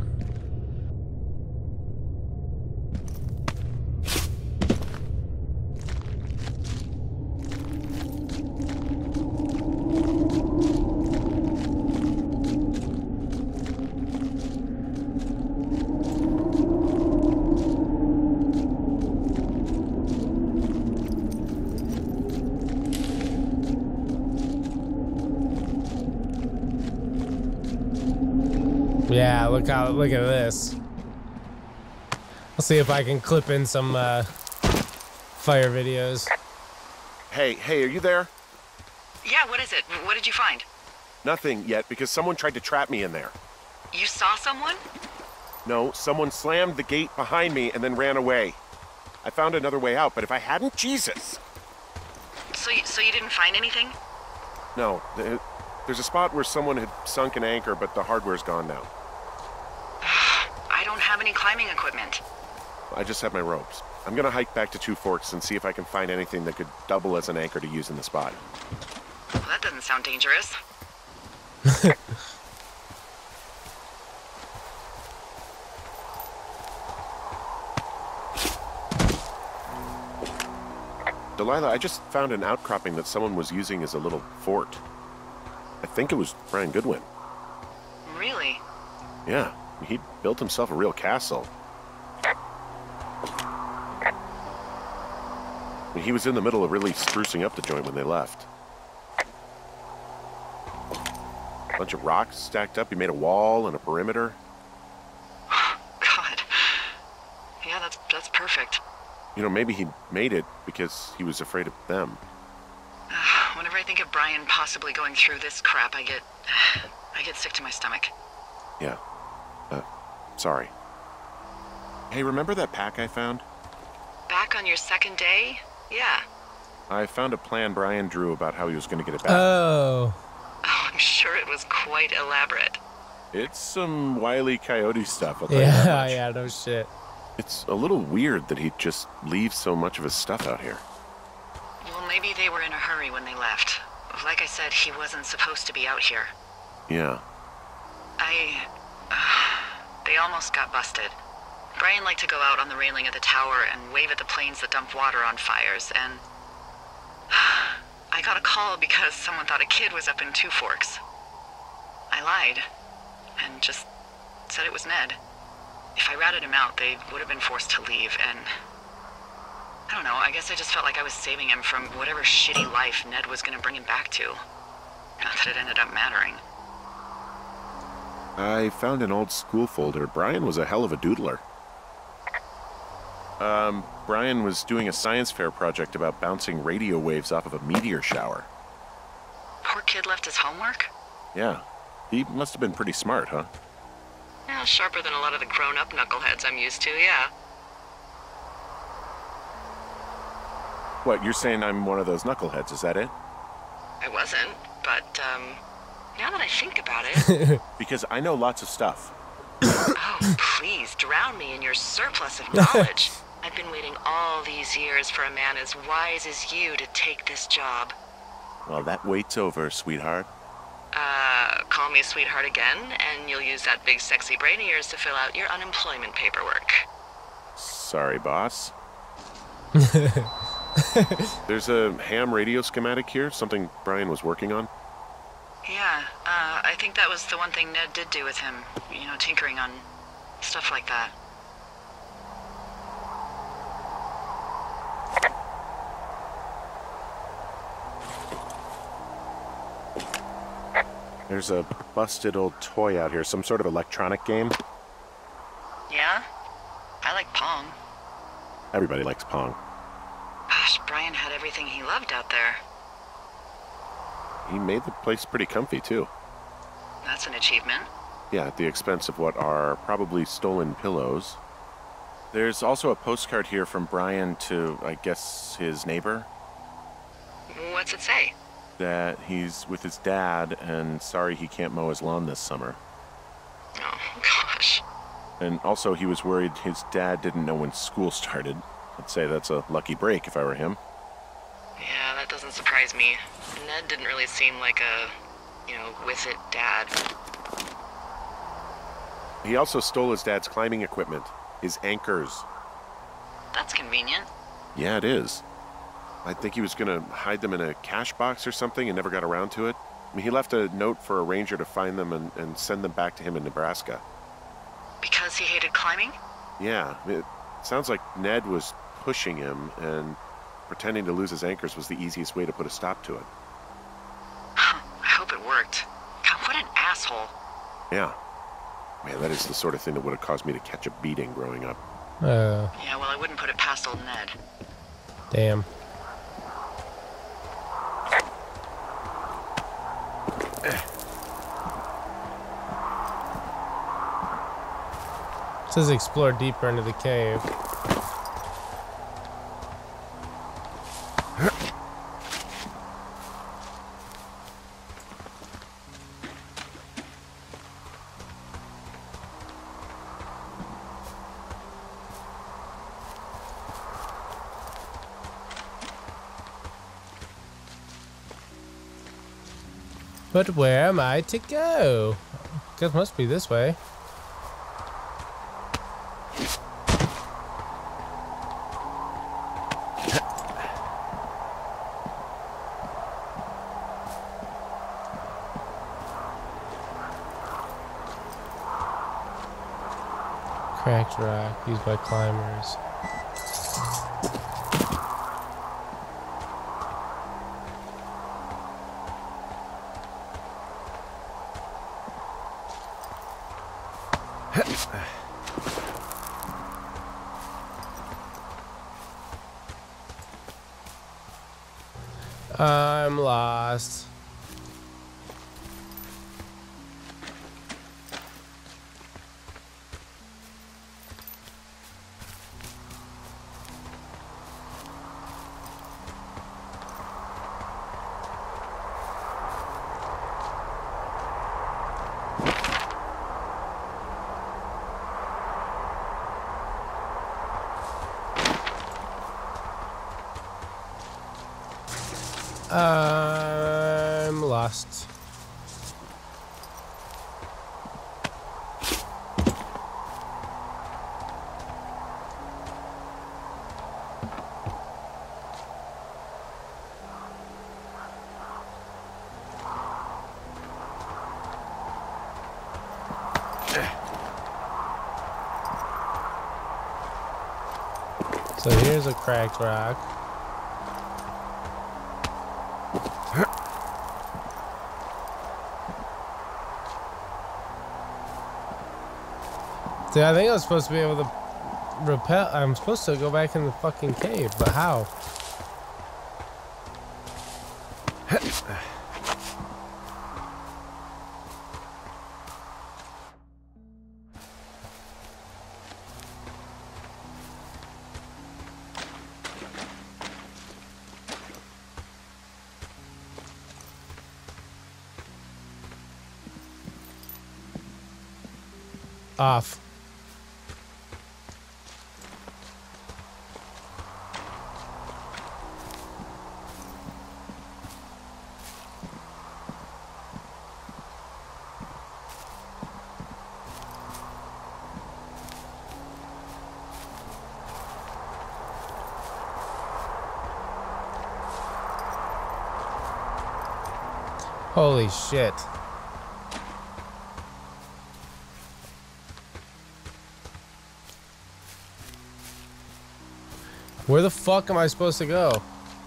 [SPEAKER 1] Yeah, look at this. I'll see if I can clip in some fire videos.
[SPEAKER 2] Hey, are you there?
[SPEAKER 3] Yeah, what is it? What did you find?
[SPEAKER 2] Nothing yet, because someone tried to trap me in there.
[SPEAKER 3] You saw someone?
[SPEAKER 2] No, someone slammed the gate behind me and then ran away. I found another way out, but if I hadn't, Jesus!
[SPEAKER 3] So you didn't find anything?
[SPEAKER 2] No, there's a spot where someone had sunk an anchor, but the hardware's gone now.
[SPEAKER 3] I don't have any climbing equipment.
[SPEAKER 2] I just have my ropes. I'm gonna hike back to Two Forks and see if I can find anything that could double as an anchor to use in the spot.
[SPEAKER 3] Well, that doesn't sound dangerous.
[SPEAKER 2] Delilah, I just found an outcropping that someone was using as a little fort. I think it was Brian Goodwin.
[SPEAKER 3] Really?
[SPEAKER 2] Yeah, he built himself a real castle. He was in the middle of really sprucing up the joint when they left. A bunch of rocks stacked up. He made a wall and a perimeter.
[SPEAKER 3] God. Yeah, that's perfect.
[SPEAKER 2] You know, maybe he made it because he was afraid of them.
[SPEAKER 3] Whenever I think of Brian possibly going through this crap, I get sick to my stomach.
[SPEAKER 2] Yeah. Sorry. Hey, remember that pack I found?
[SPEAKER 3] Back on your second day? Yeah.
[SPEAKER 2] I found a plan Brian drew about how he was going to get it back.
[SPEAKER 1] Oh.
[SPEAKER 3] Oh, I'm sure it was quite elaborate.
[SPEAKER 2] It's some Wile E. Coyote stuff, I'll tell you that
[SPEAKER 1] Yeah,
[SPEAKER 2] much.
[SPEAKER 1] yeah, no shit.
[SPEAKER 2] It's a little weird that he just leaves so much of his stuff out here.
[SPEAKER 3] Well, maybe they were in a hurry when they left. Like I said, he wasn't supposed to be out here.
[SPEAKER 2] Yeah.
[SPEAKER 3] They almost got busted. Brian liked to go out on the railing of the tower and wave at the planes that dump water on fires, and I got a call because someone thought a kid was up in Two Forks. I lied, and just said it was Ned. If I ratted him out, they would have been forced to leave, and I don't know, I guess I just felt like I was saving him from whatever shitty life Ned was gonna bring him back to. Not that it ended up mattering.
[SPEAKER 2] I found an old school folder. Brian was a hell of a doodler. Brian was doing a science fair project about bouncing radio waves off of a meteor shower.
[SPEAKER 3] Poor kid left his homework?
[SPEAKER 2] Yeah. He must have been pretty smart, huh?
[SPEAKER 3] Yeah, sharper than a lot of the grown-up knuckleheads I'm used to, yeah.
[SPEAKER 2] What, you're saying I'm one of those knuckleheads, is that it?
[SPEAKER 3] I wasn't, but, now that I think about it...
[SPEAKER 2] Because I know lots of stuff.
[SPEAKER 3] Oh, please, drown me in your surplus of knowledge. I've been waiting all these years for a man as wise as you to take this job.
[SPEAKER 2] Well, that wait's over, sweetheart.
[SPEAKER 3] Call me sweetheart again, and you'll use that big sexy brain of yours to fill out your unemployment paperwork.
[SPEAKER 2] Sorry, boss. There's a ham radio schematic here, something Brian was working on.
[SPEAKER 3] Yeah, I think that was the one thing Ned did do with him. You know, tinkering on stuff like that.
[SPEAKER 2] There's a busted old toy out here, some sort of electronic game.
[SPEAKER 3] Yeah? I like Pong.
[SPEAKER 2] Everybody likes Pong.
[SPEAKER 3] Gosh, Brian had everything he loved out there.
[SPEAKER 2] He made the place pretty comfy, too.
[SPEAKER 3] That's an achievement.
[SPEAKER 2] Yeah, at the expense of what are probably stolen pillows. There's also a postcard here from Brian to, I guess, his neighbor.
[SPEAKER 3] What's it say?
[SPEAKER 2] That he's with his dad and sorry he can't mow his lawn this summer.
[SPEAKER 3] Oh, gosh.
[SPEAKER 2] And also he was worried his dad didn't know when school started. I'd say that's a lucky break if I were him.
[SPEAKER 3] Yeah, that doesn't surprise me. Ned didn't really seem like a, with it dad.
[SPEAKER 2] He also stole his dad's climbing equipment, his anchors.
[SPEAKER 3] That's convenient.
[SPEAKER 2] Yeah, it is. I think he was going to hide them in a cash box or something and never got around to it. I mean, he left a note for a ranger to find them and send them back to him in Nebraska.
[SPEAKER 3] Because he hated climbing?
[SPEAKER 2] Yeah, it sounds like Ned was pushing him, and pretending to lose his anchors was the easiest way to put a stop to it.
[SPEAKER 3] I hope it worked. God, what an asshole.
[SPEAKER 2] Yeah. Man, that is the sort of thing that would have caused me to catch a beating growing up.
[SPEAKER 3] Yeah, well, I wouldn't put it past old Ned.
[SPEAKER 1] Damn. It says explore deeper into the cave. But where am I to go? Guess must be this way. Cracked rock used by climbers. I'm lost. I'm lost. So here's a cracked rock. See, I think I was supposed to be able to repel. I'm supposed to go back in the fucking cave, but how? Off. Holy shit. Where the fuck am I supposed to go?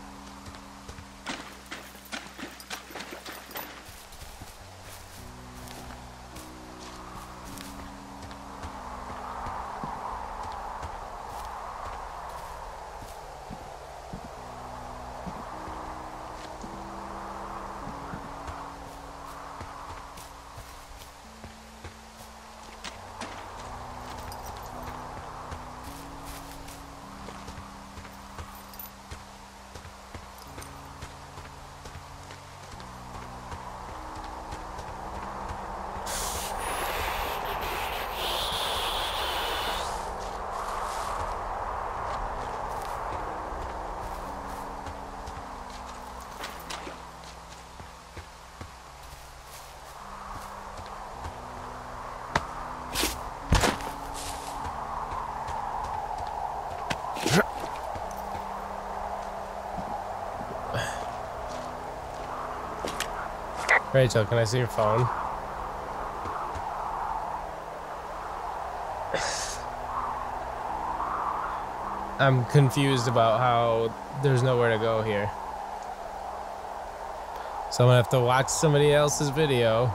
[SPEAKER 1] Rachel, can I see your phone? I'm confused about how there's nowhere to go here. So I'm gonna have to watch somebody else's video.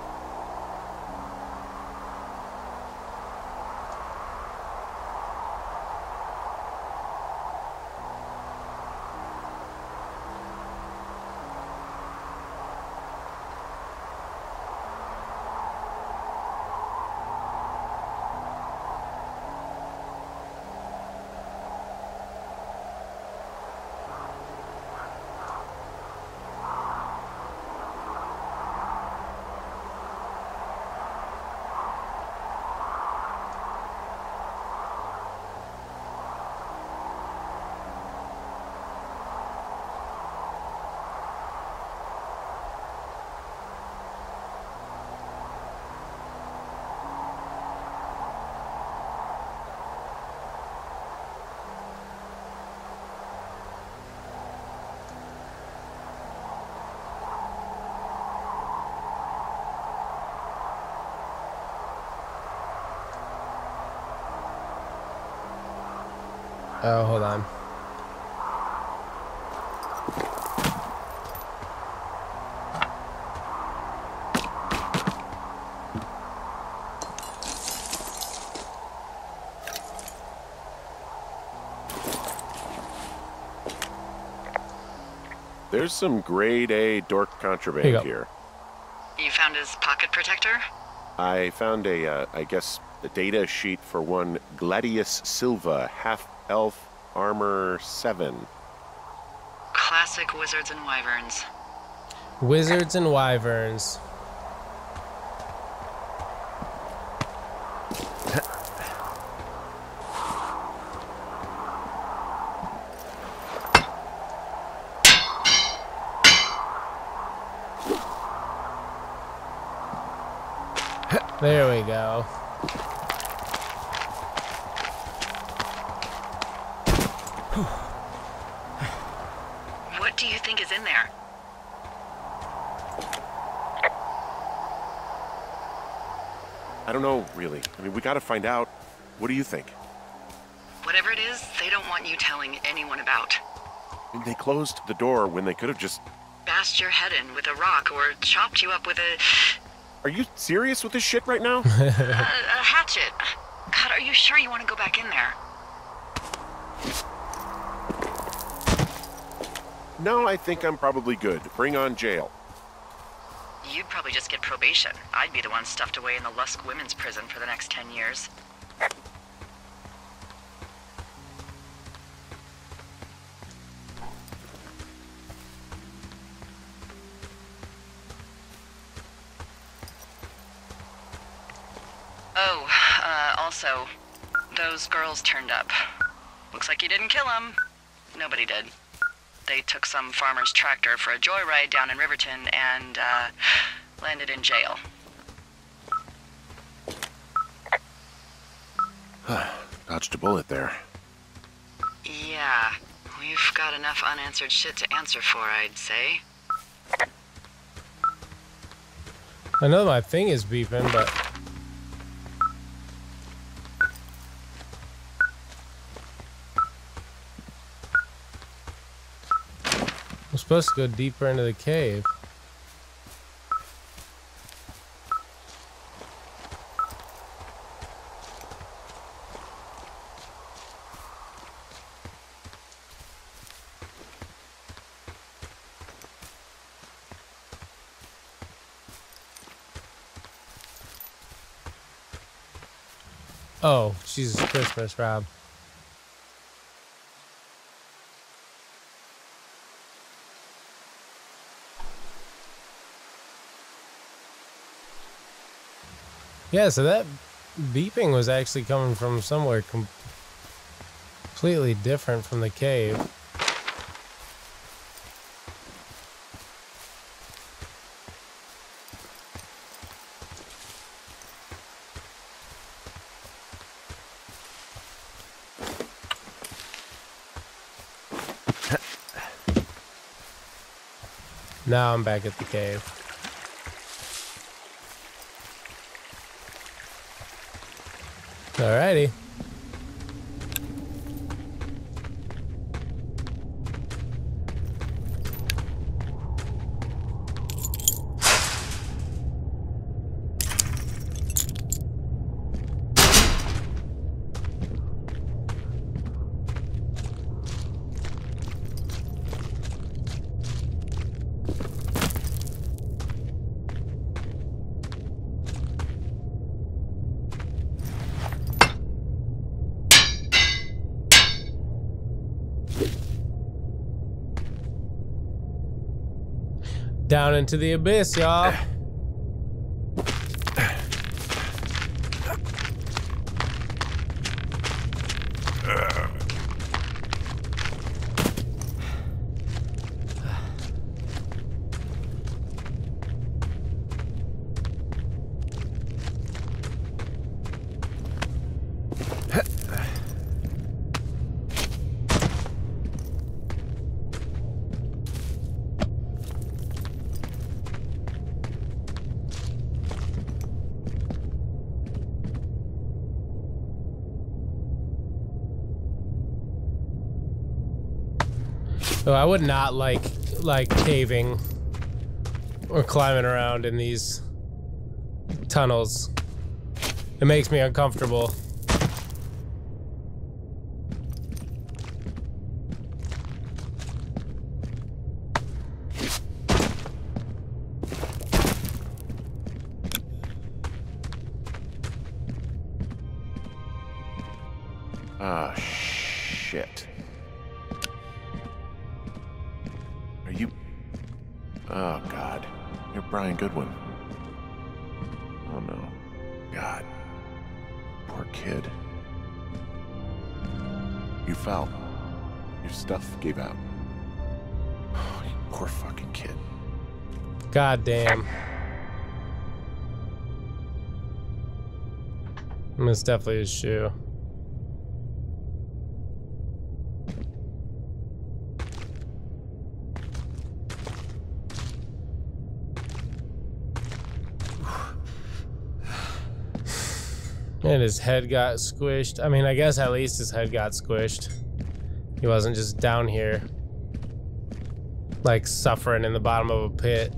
[SPEAKER 1] Oh, hold on.
[SPEAKER 2] There's some grade A dork contraband here.
[SPEAKER 3] You found his pocket protector?
[SPEAKER 2] I found I guess, a data sheet for one Gladius Silva, half-elf armor 7.
[SPEAKER 3] Classic wizards and wyverns.
[SPEAKER 1] Wizards and wyverns. There we go.
[SPEAKER 3] What do you think is in there?
[SPEAKER 2] I don't know, really. I mean, we gotta find out. What do you think?
[SPEAKER 3] Whatever it is, they don't want you telling anyone about.
[SPEAKER 2] I mean, they closed the door when they could have just...
[SPEAKER 3] Bashed your head in with a rock or chopped you up with a
[SPEAKER 2] Are you serious with this shit right now?
[SPEAKER 3] a hatchet. God, are you sure you want to go back in there?
[SPEAKER 2] No, I think I'm probably good. Bring on jail.
[SPEAKER 3] You'd probably just get probation. I'd be the one stuffed away in the Lusk Women's Prison for the next 10 years. Oh, also, those girls turned up. Looks like you didn't kill them. Nobody did. They took some farmer's tractor for a joyride down in Riverton and, landed in jail.
[SPEAKER 2] Dodged a bullet there.
[SPEAKER 3] Yeah, we've got enough unanswered shit to answer for, I'd say.
[SPEAKER 1] I know my thing is beeping, but... I'm supposed to go deeper into the cave. Oh, Jesus Christmas, Rob. Yeah, so that beeping was actually coming from somewhere completely different from the cave. Now I'm back at the cave. Alrighty. Down into the abyss, y'all. So I would not like caving or climbing around in these tunnels. It makes me uncomfortable.
[SPEAKER 2] Ah, shit. Are you... Oh, God. You're Brian Goodwin. Oh, no. God. Poor kid. You fell. Your stuff gave out. Oh, you poor fucking kid.
[SPEAKER 1] God damn. It's definitely his shoe. And his head got squished. I mean, I guess at least his head got squished. He wasn't just down here, like suffering in the bottom of a pit.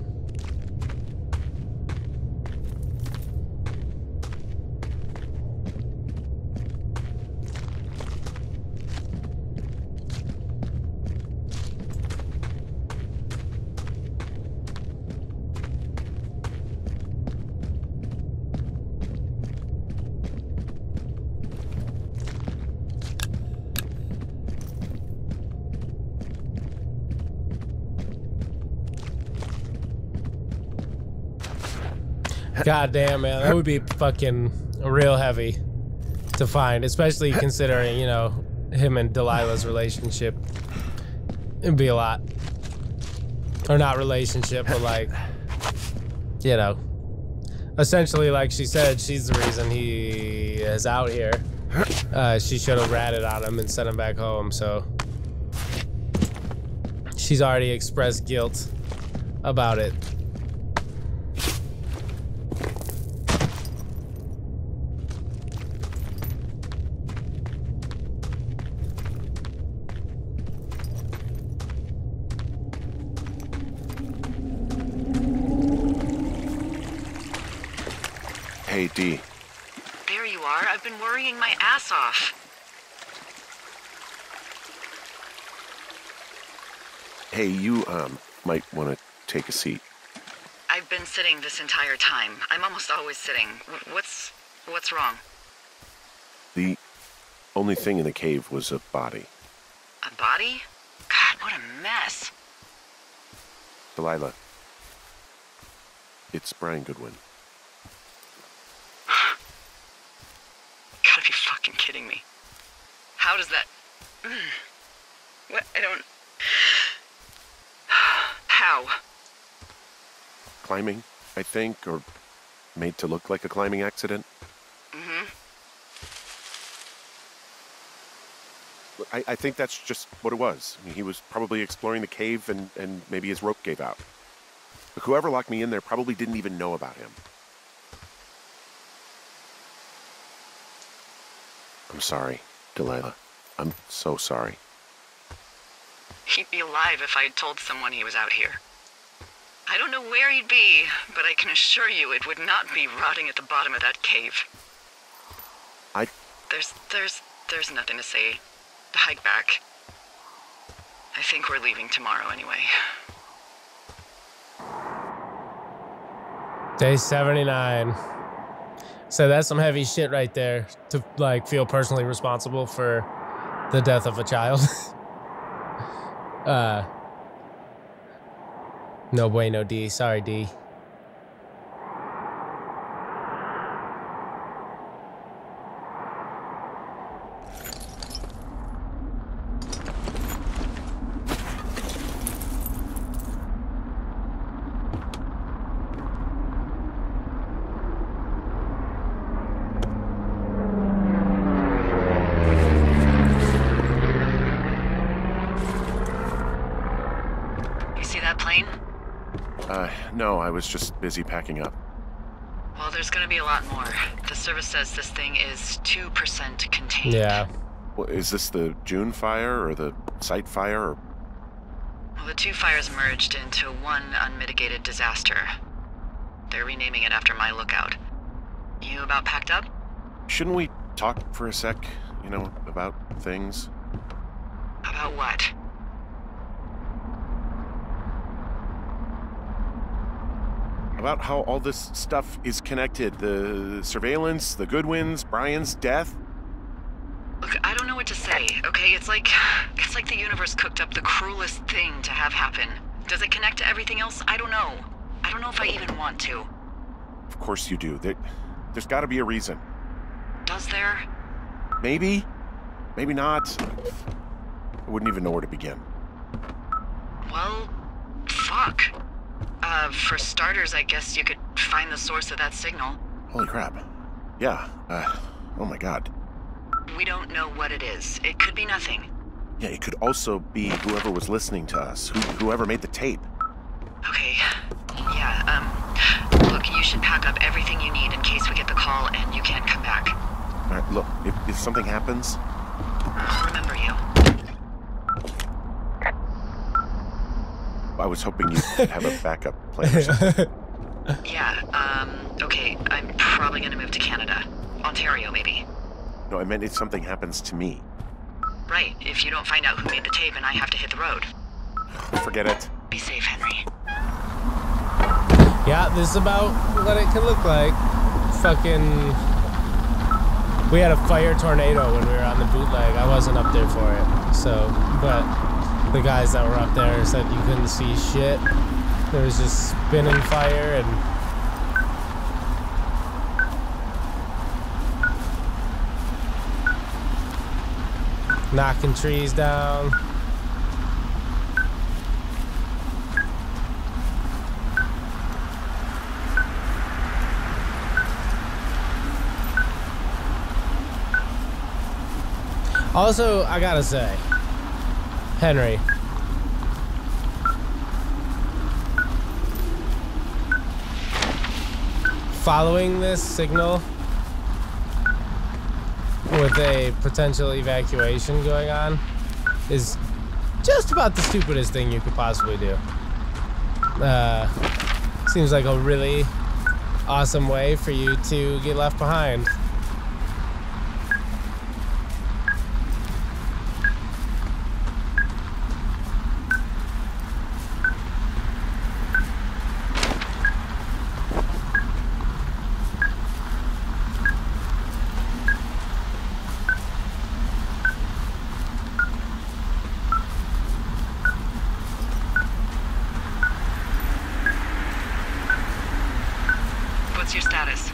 [SPEAKER 1] God damn, man, that would be fucking real heavy to find, especially considering, you know, him and Delilah's relationship. It'd be a lot. Or not relationship, but like, you know, essentially, like she said, she's the reason he is out here. She should have ratted on him and sent him back home, so she's already expressed guilt about it.
[SPEAKER 2] Hey, D.
[SPEAKER 3] There you are. I've been worrying my ass off.
[SPEAKER 2] Hey, you, might want to take a seat.
[SPEAKER 3] I've been sitting this entire time. I'm almost always sitting. What's wrong?
[SPEAKER 2] The only thing in the cave was a body.
[SPEAKER 3] A body? God, what a mess.
[SPEAKER 2] Delilah. It's Brian Goodwin.
[SPEAKER 3] Gotta be fucking kidding me. How does that... What? I don't... How?
[SPEAKER 2] Climbing, I think, or made to look like a climbing accident.
[SPEAKER 3] Mm-hmm.
[SPEAKER 2] I think that's just what it was. I mean, he was probably exploring the cave and maybe his rope gave out. But whoever locked me in there probably didn't even know about him. I'm sorry, Delilah. I'm so sorry.
[SPEAKER 3] He'd be alive if I had told someone he was out here. I don't know where he'd be, but I can assure you it would not be rotting at the bottom of that cave. There's nothing to say. Hike back. I think we're leaving tomorrow anyway.
[SPEAKER 1] Day 79. So that's some heavy shit right there to like feel personally responsible for the death of a child. No bueno, D. Sorry, D.
[SPEAKER 2] No, I was just busy packing up.
[SPEAKER 3] Well, there's gonna be a lot more. The service says this thing is 2% contained.
[SPEAKER 1] Yeah.
[SPEAKER 2] Well, is this the June fire or the site fire? Or...
[SPEAKER 3] Well, the two fires merged into one unmitigated disaster. They're renaming it after my lookout. You about packed up?
[SPEAKER 2] Shouldn't we talk for a sec, you know, about things?
[SPEAKER 3] About what?
[SPEAKER 2] About how all this stuff is connected. The surveillance, the Goodwins, Brian's death.
[SPEAKER 3] Look, I don't know what to say, okay? It's like the universe cooked up the cruelest thing to have happen. Does it connect to everything else? I don't know. I don't know if I even want to.
[SPEAKER 2] Of course you do. There's got to be a reason.
[SPEAKER 3] Does there?
[SPEAKER 2] Maybe. Maybe not. I wouldn't even know where to begin.
[SPEAKER 3] Well, fuck. For starters, I guess you could find the source of that signal.
[SPEAKER 2] Holy crap. Yeah, Oh my god.
[SPEAKER 3] We don't know what it is. It could be nothing.
[SPEAKER 2] Yeah, it could also be whoever was listening to us, whoever made the tape.
[SPEAKER 3] Okay. Yeah, look, you should pack up everything you need in case we get the call and you can't come back.
[SPEAKER 2] All right, look, if something happens...
[SPEAKER 3] I'll remember you.
[SPEAKER 2] I was hoping you'd have a backup plan or something.
[SPEAKER 3] Yeah, okay, I'm probably gonna move to Canada. Ontario, maybe.
[SPEAKER 2] No, I meant if something happens to me.
[SPEAKER 3] Right, if you don't find out who made the tape and I have to hit the road.
[SPEAKER 2] Forget it.
[SPEAKER 3] Be safe, Henry.
[SPEAKER 1] Yeah, this is about what it could look like. Fucking... We had a fire tornado when we were on the bootleg. I wasn't up there for it, so... But the guys that were up there said you couldn't see shit. There was just spinning fire and... knocking trees down. Also, I gotta say, Henry, following this signal with a potential evacuation going on is just about the stupidest thing you could possibly do. Seems like a really awesome way for you to get left behind.
[SPEAKER 3] What's your status?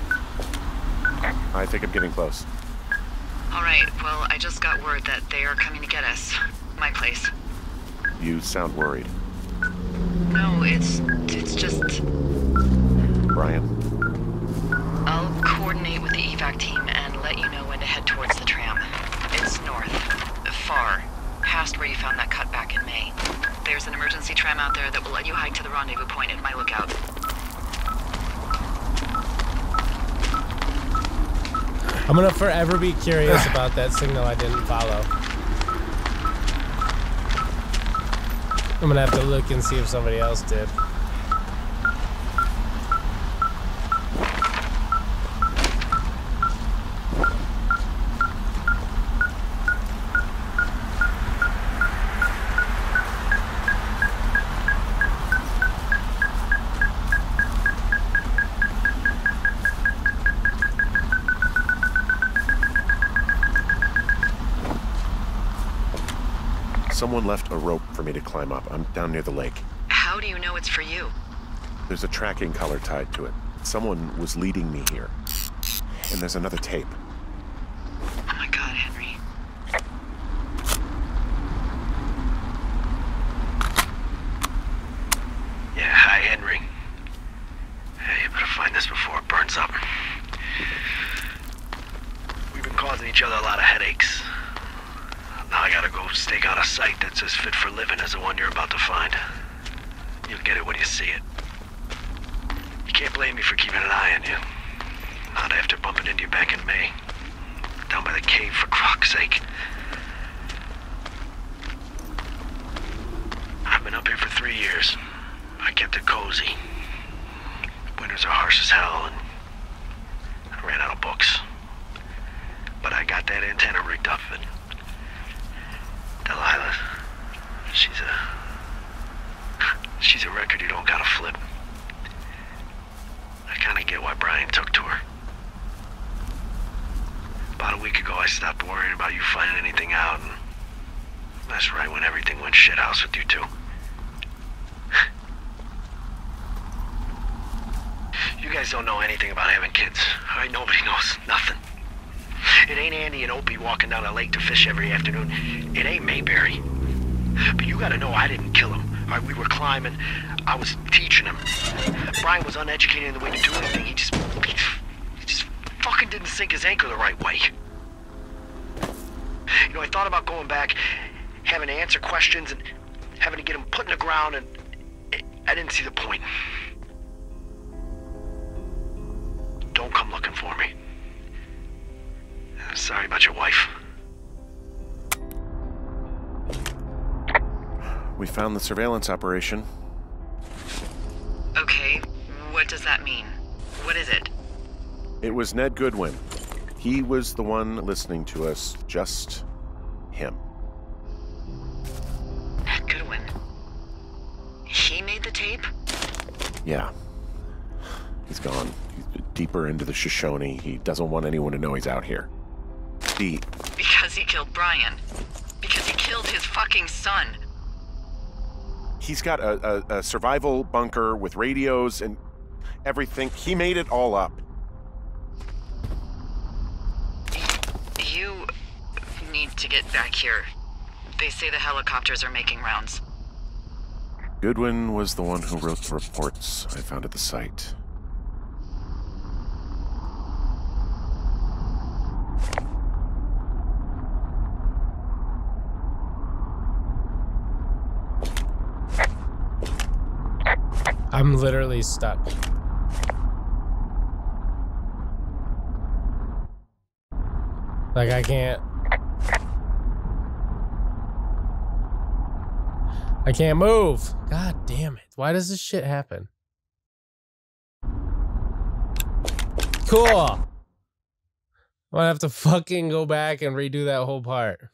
[SPEAKER 2] I think I'm getting close.
[SPEAKER 3] Alright, well, I just got word that they are coming to get us. My place.
[SPEAKER 2] You sound worried.
[SPEAKER 3] No, it's just...
[SPEAKER 2] Brian?
[SPEAKER 3] I'll coordinate with the evac team and let you know when to head towards the tram. It's north. Far. Past where you found that cut back in May. There's an emergency tram out there that will let you hike to the rendezvous point at my lookout.
[SPEAKER 1] I'm gonna forever be curious about that signal I didn't follow. I'm gonna have to look and see if somebody else did.
[SPEAKER 2] Someone left a rope for me to climb up. I'm down near the lake.
[SPEAKER 3] How do you know it's for you?
[SPEAKER 2] There's a tracking collar tied to it. Someone was leading me here. And there's another tape.
[SPEAKER 3] Oh my god, Henry.
[SPEAKER 7] Yeah, hi, Henry. Hey, you better find this before it burns up. We've been causing each other a lot of headaches. Now I gotta go stake out a site that's as fit for living as the one you're about to find. You'll get it when you see it. You can't blame me for keeping an eye on you. Not after bumping into you back in May. Down by the cave, for croc's sake. I've been up here for 3 years. I kept it cozy. Winters are harsh as hell, and I ran out of books. But I got that antenna rigged up, and Delilah, she's a record you don't gotta flip. I kinda get why Brian took to her. About a week ago, I stopped worrying about you finding anything out, and that's right when everything went shithouse with you two. You guys don't know anything about having kids. All right, nobody knows nothing. It ain't Andy and Opie walking down a lake to fish every afternoon. It ain't Mayberry. But you gotta know I didn't kill him. All right, we were climbing. I was teaching him. Brian was uneducated in the way to do anything. He just fucking fucking didn't sink his anchor the right way. You know, I thought about going back, having to answer questions and having to get him put in the ground, and I didn't see the point. Don't come looking for me. Sorry about your wife.
[SPEAKER 2] We found the surveillance operation.
[SPEAKER 3] Okay, what does that mean? What is it?
[SPEAKER 2] It was Ned Goodwin. He was the one listening to us, just him.
[SPEAKER 3] Ned Goodwin. He made the tape?
[SPEAKER 2] Yeah. He's gone. He's deeper into the Shoshone. He doesn't want anyone to know he's out here.
[SPEAKER 3] Because he killed Brian. Because he killed his fucking son.
[SPEAKER 2] He's got a survival bunker with radios and everything. He made it all up.
[SPEAKER 3] You need to get back here. They say the helicopters are making rounds.
[SPEAKER 2] Goodwin was the one who wrote the reports I found at the site.
[SPEAKER 1] I'm literally stuck. Like, I can't move. God damn it. Why does this shit happen? Cool. I'm gonna have to fucking go back and redo that whole part.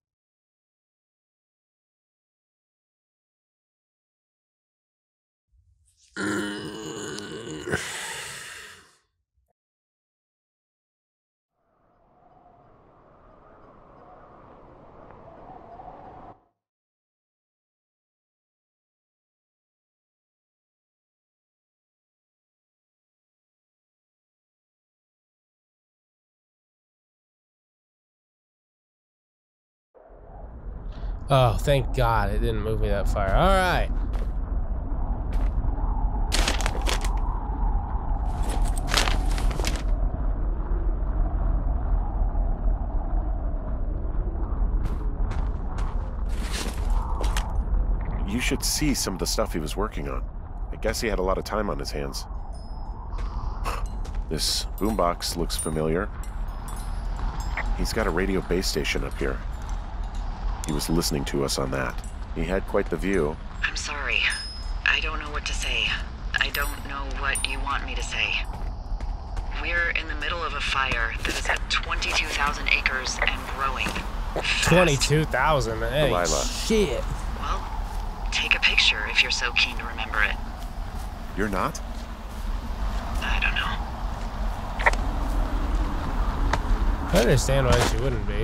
[SPEAKER 1] Oh, thank God it didn't move me that far. All right.
[SPEAKER 2] You should see some of the stuff he was working on. I guess he had a lot of time on his hands. This boombox looks familiar. He's got a radio base station up here. He was listening to us on that. He had quite the view.
[SPEAKER 3] I'm sorry. I don't know what to say. I don't know what you want me to say. We're in the middle of a fire that is at 22,000 acres and growing.
[SPEAKER 1] 22,000. Hey,
[SPEAKER 2] Delilah.
[SPEAKER 1] shit.
[SPEAKER 3] Well, take a picture if you're so keen to remember it.
[SPEAKER 2] You're not?
[SPEAKER 3] I don't know.
[SPEAKER 1] I understand why she wouldn't be.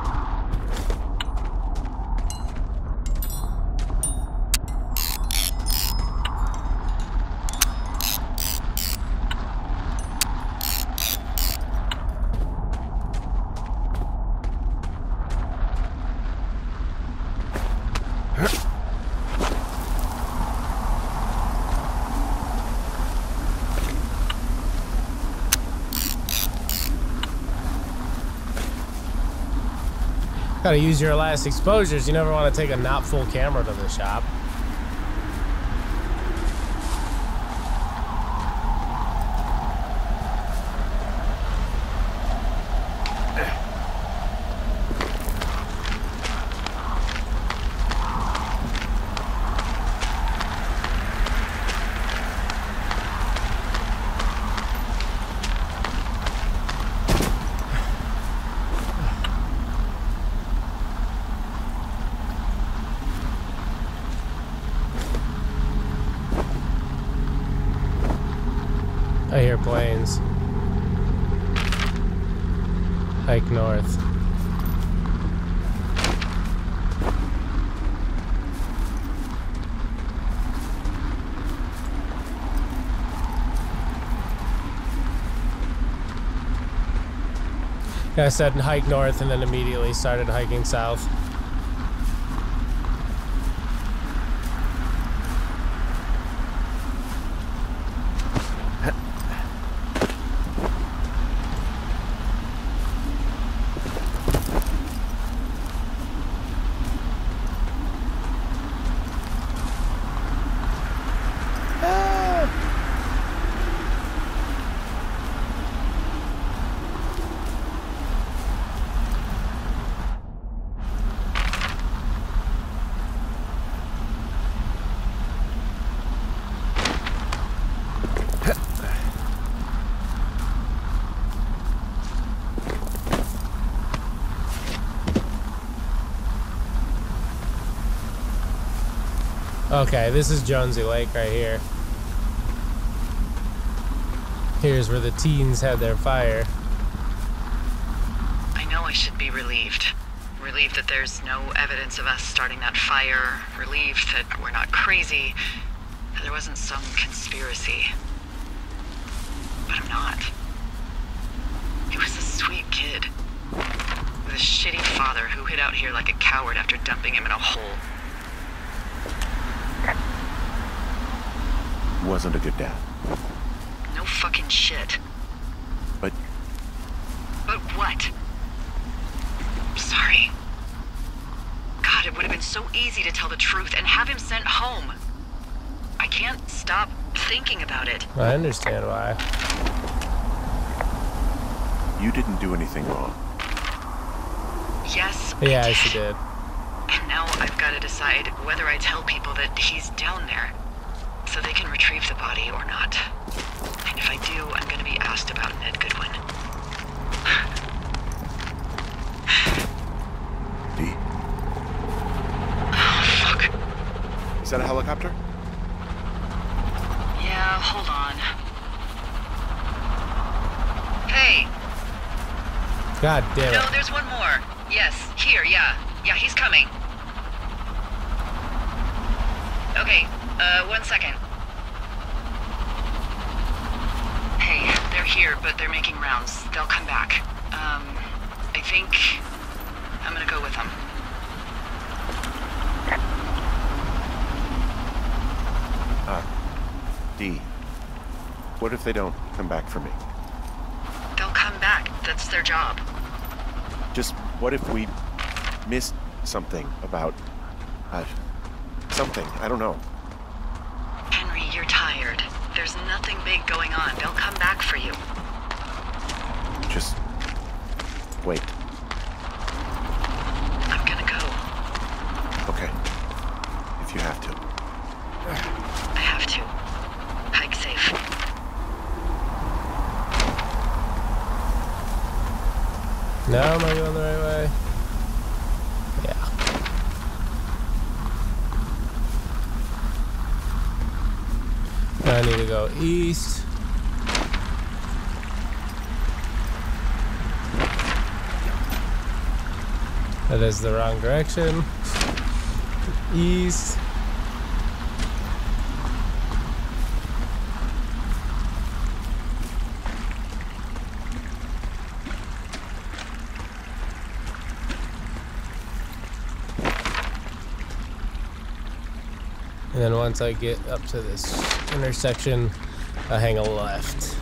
[SPEAKER 1] Gotta use your last exposures. You never want to take a not full camera to the shop. I hear planes. Hike north. I said hike north and then immediately started hiking south. Okay, this is Jonesy Lake right here. Here's where the teens had their fire.
[SPEAKER 3] I know I should be relieved. Relieved that there's no evidence of us starting that fire. Relieved that we're not crazy. That there wasn't some conspiracy. But I'm not. He was a sweet kid. With a shitty father who hid out here like a coward after dumping him in a hole.
[SPEAKER 2] Wasn't a good dad.
[SPEAKER 3] No fucking shit.
[SPEAKER 2] But
[SPEAKER 3] But what? I'm sorry. God, it would have been so easy to tell the truth and have him sent home. I can't stop thinking about it.
[SPEAKER 1] I understand why.
[SPEAKER 2] you didn't do anything wrong.
[SPEAKER 3] Yes,
[SPEAKER 1] Yeah,
[SPEAKER 3] I did.
[SPEAKER 1] she did.
[SPEAKER 3] And now I've got to decide whether I tell people that he's down there so they can retrieve the body or not. And if I do, I'm going to be asked about Ned Goodwin.
[SPEAKER 2] Dee?
[SPEAKER 3] Oh, fuck.
[SPEAKER 2] Is that a helicopter?
[SPEAKER 3] Yeah, hold on. Hey,
[SPEAKER 1] God damn
[SPEAKER 3] no,
[SPEAKER 1] it.
[SPEAKER 3] there's one more. Yes, here, yeah. Yeah, he's coming. Okay, 1 second. Hey, they're here, but they're making rounds. They'll come back. I think I'm gonna go with them.
[SPEAKER 2] Dee, what if they don't come back for me?
[SPEAKER 3] They'll come back. That's their job.
[SPEAKER 2] Just what if we missed something about... something, I don't know.
[SPEAKER 3] Henry, you're tired. There's nothing big going on. They'll come back for you.
[SPEAKER 2] Just... wait.
[SPEAKER 3] I'm gonna go.
[SPEAKER 2] Okay. If you have to.
[SPEAKER 3] I have to. Hike safe.
[SPEAKER 1] No, am I going the right way? Yeah. Now I need to go east. That is the wrong direction. East. And then once I get up to this intersection, I hang a left.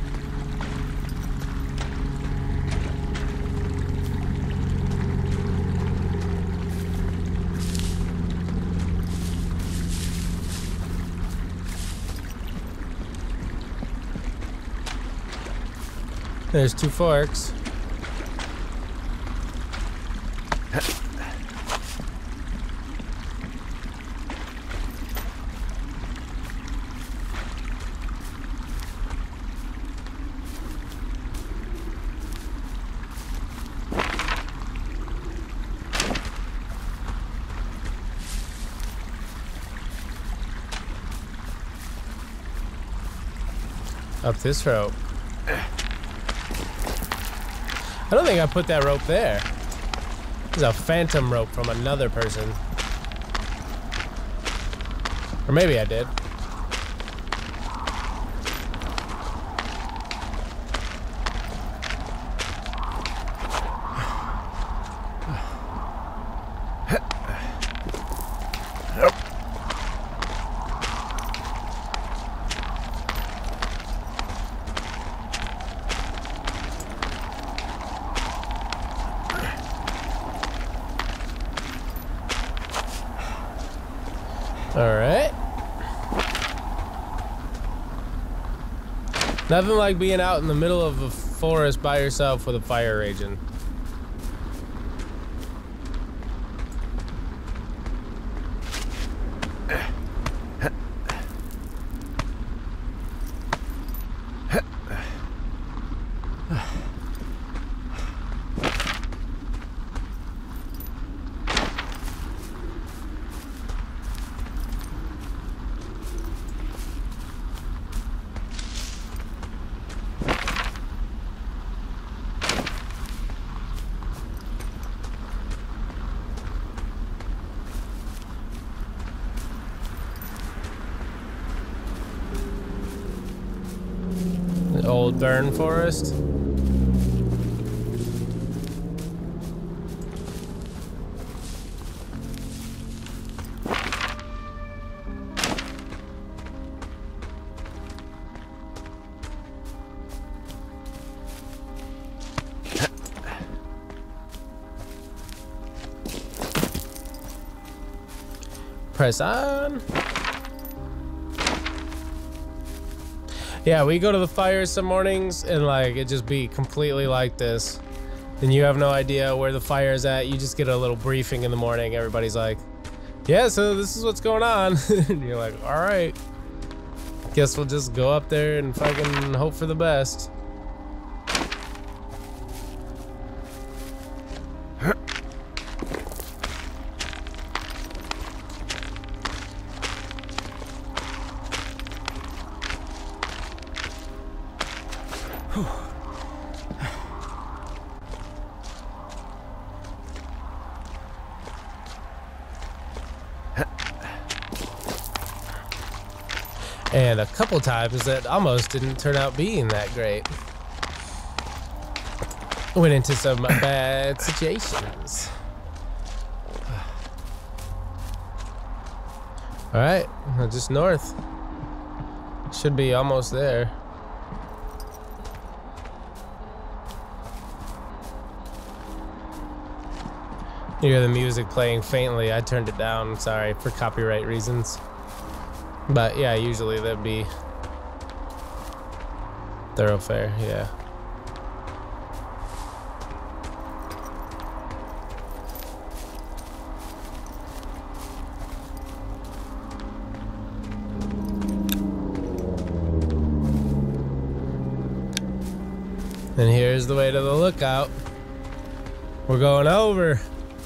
[SPEAKER 1] There's two forks. Up this rope. I don't think I put that rope there. It's a phantom rope from another person. Or maybe I did. Alright. Nothing like being out in the middle of a forest by yourself with a fire raging. old burn forest. Press on. Yeah, we go to the fires some mornings and like it just be completely like this. And you have no idea where the fire is at. You just get a little briefing in the morning. Everybody's like, yeah, so this is what's going on. And you're like, all right. Guess we'll just go up there and fucking hope for the best. And a couple times that almost didn't turn out being that great. Went into some bad situations. All right, just north. Should be almost there. You hear the music playing faintly. I turned it down, sorry, for copyright reasons. But yeah, usually that'd be Thoroughfare, yeah. And here's the way to the lookout. We're going over.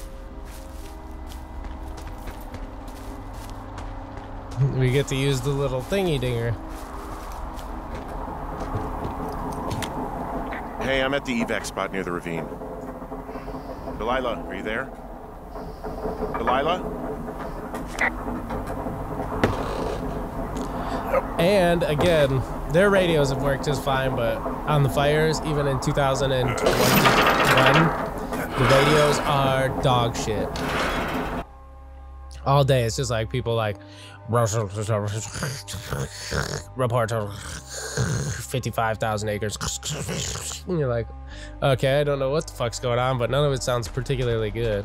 [SPEAKER 1] We get to use the little thingy dinger.
[SPEAKER 2] Hey, I'm at the evac spot near the ravine. Delilah, are you there? Delilah?
[SPEAKER 1] And again, their radios have worked just fine, but on the fires, even in 2021, the radios are dog shit. All day, it's just like people like report 55,000 acres. And you're like, okay, I don't know what the fuck's going on, but none of it sounds particularly good.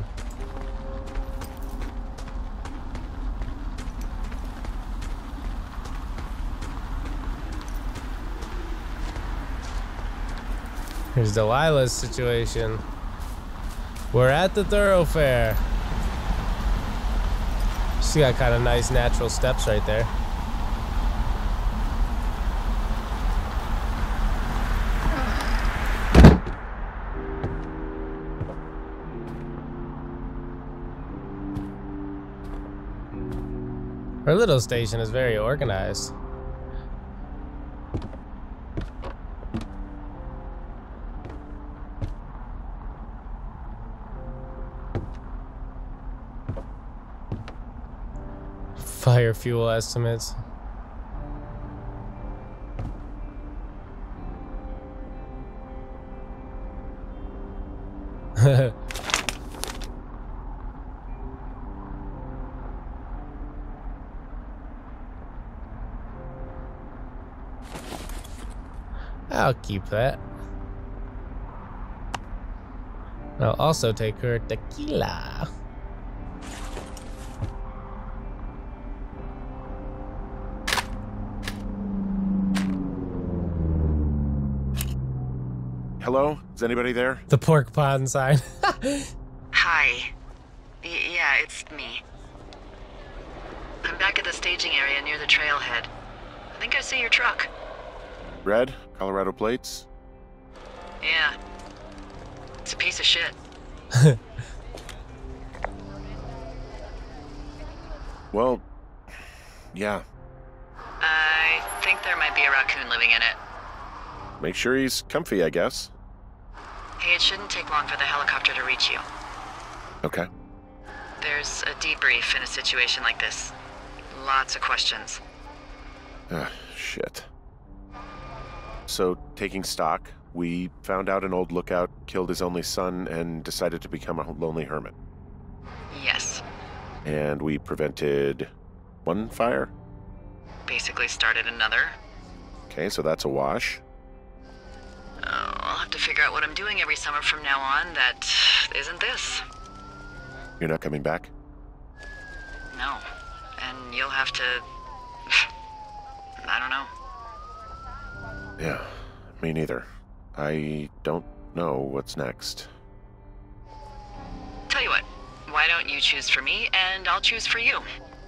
[SPEAKER 1] Here's Delilah's situation. We're at the Thoroughfare. She's got kind of nice natural steps right there. Her little station is very organized. Fire fuel estimates. I'll keep that. I'll also take her tequila.
[SPEAKER 2] Hello? Is anybody there?
[SPEAKER 1] The pork pond sign.
[SPEAKER 3] Hi. Yeah, it's me. I'm back at the staging area near the trailhead. I think I see your truck.
[SPEAKER 2] Red? Colorado plates?
[SPEAKER 3] Yeah. It's a piece of shit.
[SPEAKER 2] Well, yeah.
[SPEAKER 3] I think there might be a raccoon living in it.
[SPEAKER 2] Make sure he's comfy, I guess.
[SPEAKER 3] Hey, it shouldn't take long for the helicopter to reach you.
[SPEAKER 2] Okay.
[SPEAKER 3] There's a debrief in a situation like this. Lots of questions.
[SPEAKER 2] Shit. So, taking stock, we found out an old lookout killed his only son and decided to become a lonely hermit.
[SPEAKER 3] Yes.
[SPEAKER 2] And we prevented one fire?
[SPEAKER 3] Basically started another.
[SPEAKER 2] Okay, so that's a wash.
[SPEAKER 3] Oh, I'll have to figure out what I'm doing every summer from now on that isn't this.
[SPEAKER 2] You're not coming back?
[SPEAKER 3] No. And you'll have to... I don't know.
[SPEAKER 2] Yeah, me neither. I don't know what's next.
[SPEAKER 3] Tell you what, why don't you choose for me and I'll choose for you?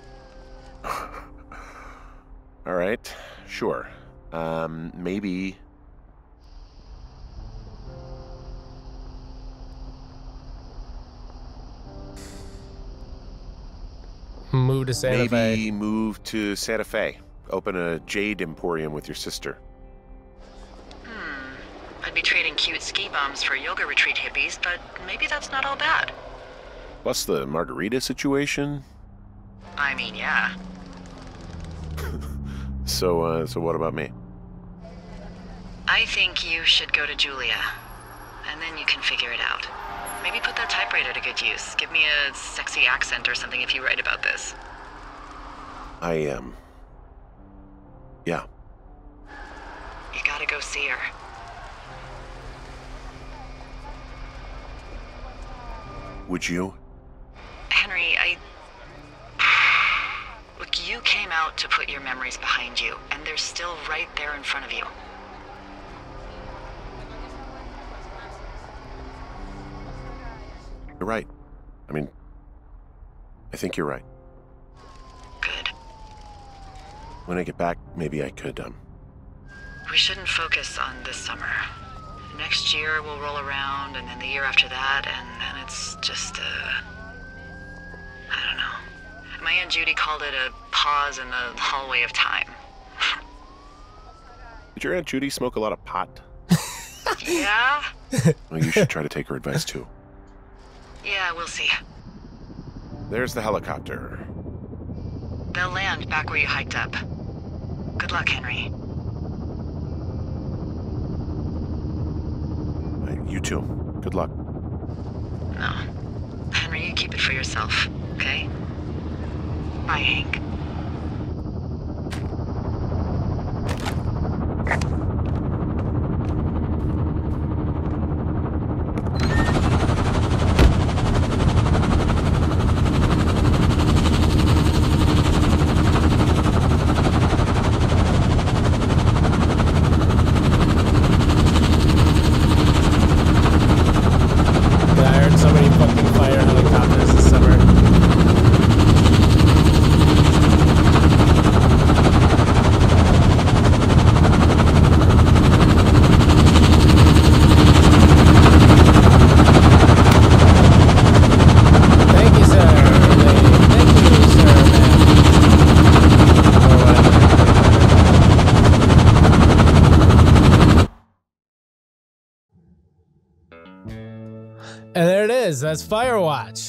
[SPEAKER 2] All right, sure. Maybe...
[SPEAKER 1] Move to Santa Fe.
[SPEAKER 2] Maybe move to Santa Fe. Open a jade emporium with your sister.
[SPEAKER 3] I'd be trading cute ski bums for yoga retreat hippies, but maybe that's not all bad.
[SPEAKER 2] Plus the margarita situation.
[SPEAKER 3] I mean, yeah.
[SPEAKER 2] So what about me?
[SPEAKER 3] I think you should go to Julia, and then you can figure it out. Maybe put that typewriter to good use. Give me a sexy accent or something if you write about this.
[SPEAKER 2] Yeah.
[SPEAKER 3] You gotta go see her.
[SPEAKER 2] Would you?
[SPEAKER 3] Henry, Look, you came out to put your memories behind you, and they're still right there in front of you.
[SPEAKER 2] You're right. I mean, I think you're right.
[SPEAKER 3] Good.
[SPEAKER 2] When I get back, maybe I could,
[SPEAKER 3] We shouldn't focus on this summer. Next year we'll roll around, and then the year after that, and then it's just, I don't know. My Aunt Judy called it a pause in the hallway of time.
[SPEAKER 2] Did your Aunt Judy smoke a lot of pot?
[SPEAKER 3] Yeah?
[SPEAKER 2] Well, you should try to take her advice, too.
[SPEAKER 3] Yeah, we'll see.
[SPEAKER 2] There's the helicopter.
[SPEAKER 3] They'll land back where you hiked up. Good luck, Henry.
[SPEAKER 2] You too. Good luck.
[SPEAKER 3] No. Henry, you keep it for yourself, okay? Bye, Hank.
[SPEAKER 1] And there it is. That's Firewatch.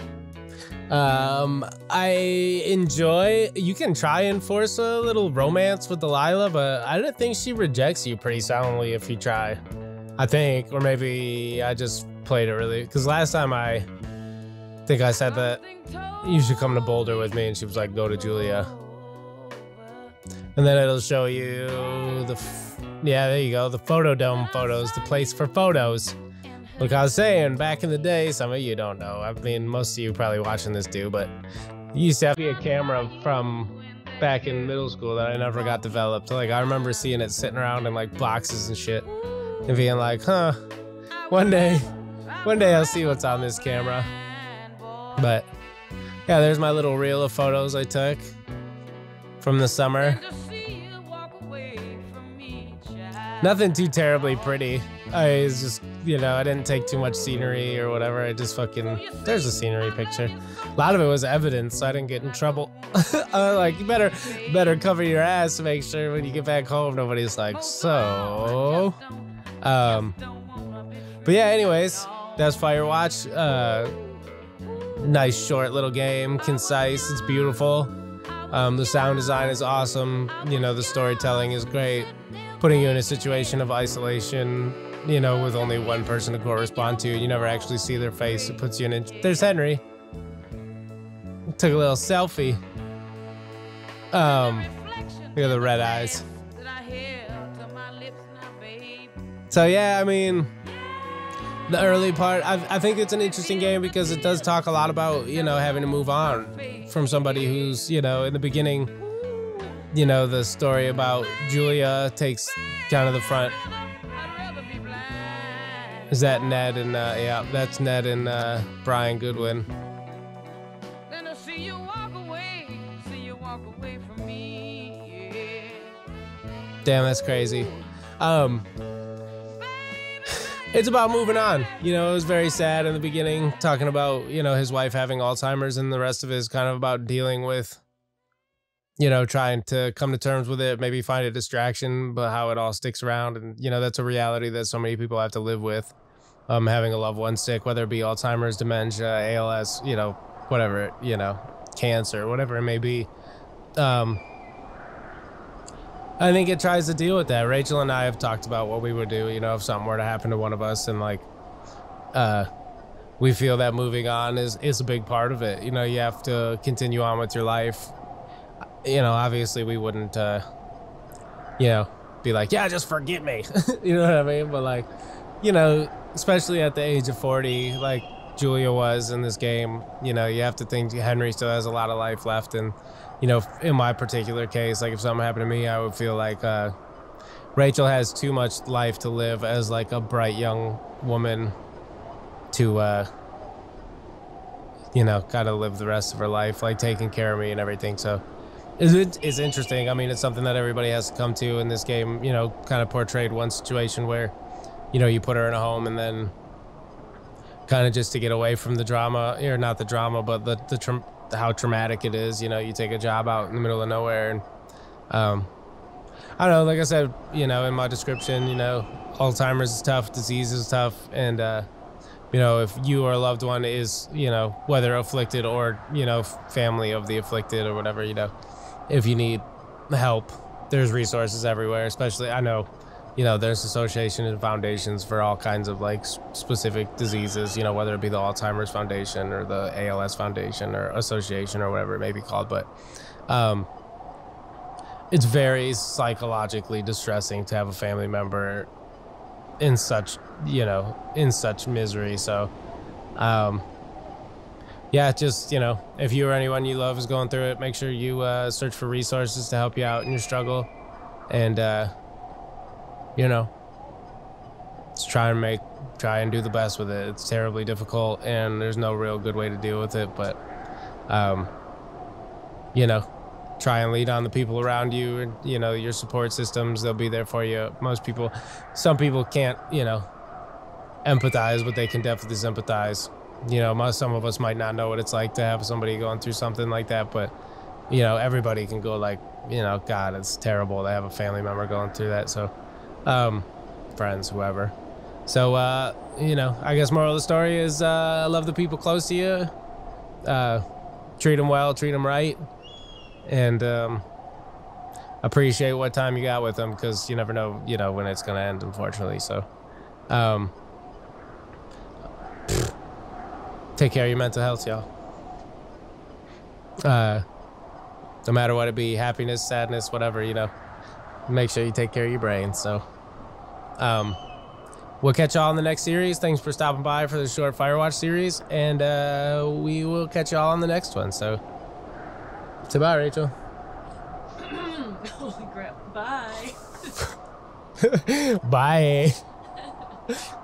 [SPEAKER 1] I enjoy. You can try and force a little romance with Delilah, but I don't think she rejects you pretty soundly if you try. I think, or maybe I just played it really. Because last time I think I said that you should come to Boulder with me, and she was like, "Go to Julia." And then it'll show you the, yeah, there you go, the photo dome photos, the place for photos. Like I was saying, back in the day, some of you don't know. I mean, most of you probably watching this do, but you used to have a camera from back in middle school that I never got developed. Like, I remember seeing it sitting around in like boxes and shit and being like, huh, one day I'll see what's on this camera. But yeah, there's my little reel of photos I took from the summer. Nothing too terribly pretty. I was just, you know, I didn't take too much scenery or whatever. I just fucking, there's a scenery picture. A lot of it was evidence, so I didn't get in trouble. Like, you better cover your ass to make sure when you get back home, nobody's like, so. But yeah, anyways, that's Firewatch. Nice short little game, concise, it's beautiful. The sound design is awesome. You know, the storytelling is great. putting you in a situation of isolation, you know, with only one person to correspond to. You never actually see their face. It puts you in. There's Henry. Took a little selfie. Look at the red eyes. So yeah, I mean, the early part, I think it's an interesting game because it does talk a lot about, you know, having to move on from somebody who's, you know, in the beginning, you know, the story about Julia takes kind of the front. Is that Ned and, yeah, that's Ned and Brian Goodwin. Damn, that's crazy. It's about moving on. You know, it was very sad in the beginning, talking about, you know, his wife having Alzheimer's, and the rest of it is kind of about dealing with, you know, trying to come to terms with it, maybe find a distraction, but how it all sticks around. And, you know, that's a reality that so many people have to live with, having a loved one sick, whether it be Alzheimer's, dementia, ALS, you know, whatever, you know, cancer, whatever it may be. I think it tries to deal with that. Rachel and I have talked about what we would do, you know, if something were to happen to one of us, and like, we feel that moving on is a big part of it. You know, you have to continue on with your life. You know, obviously we wouldn't, you know, be like, yeah, just forget me. You know what I mean? But like, you know, especially at the age of 40, like Julia was in this game, you know, you have to think Henry still has a lot of life left. And, you know, in my particular case, like if something happened to me, I would feel like Rachel has too much life to live as like a bright young woman to, you know, gotta live the rest of her life, like taking care of me and everything. So it's interesting. I mean, it's something that everybody has to come to in this game, you know, kind of portrayed one situation where, you know, you put her in a home and then kind of just to get away from the drama, or not the drama, but how traumatic it is. You know, you take a job out in the middle of nowhere, and I don't know, like I said, you know, in my description, you know, Alzheimer's is tough, disease is tough, and you know, if you or a loved one is, you know, whether afflicted or, you know, family of the afflicted or whatever, you know, if you need help, there's resources everywhere. Especially, I know, you know, there's associations and foundations for all kinds of like specific diseases, you know, whether it be the Alzheimer's Foundation or the ALS Foundation or association or whatever it may be called. But it's very psychologically distressing to have a family member in such, you know, in such misery. So yeah, just, you know, if you or anyone you love is going through it, make sure you search for resources to help you out in your struggle. And you know, just try and do the best with it. It's terribly difficult, and there's no real good way to deal with it. But, you know, try and lead on the people around you, and, you know, your support systems. They'll be there for you. Some people can't, you know, empathize, but they can definitely sympathize. You know, some of us might not know what it's like to have somebody going through something like that, but, you know, everybody can go like, you know, God, it's terrible to have a family member going through that. So, friends, whoever. So, you know, I guess moral of the story is, love the people close to you, treat them well, treat them right, and, appreciate what time you got with them, because you never know, you know, when it's going to end, unfortunately. So, take care of your mental health, y'all. No matter what it be, happiness, sadness, whatever, you know, make sure you take care of your brain. So, we'll catch y'all in the next series. Thanks for stopping by for the short Firewatch series, and we will catch y'all on the next one. So, bye, Rachel.
[SPEAKER 4] Holy crap! Bye.
[SPEAKER 1] Bye.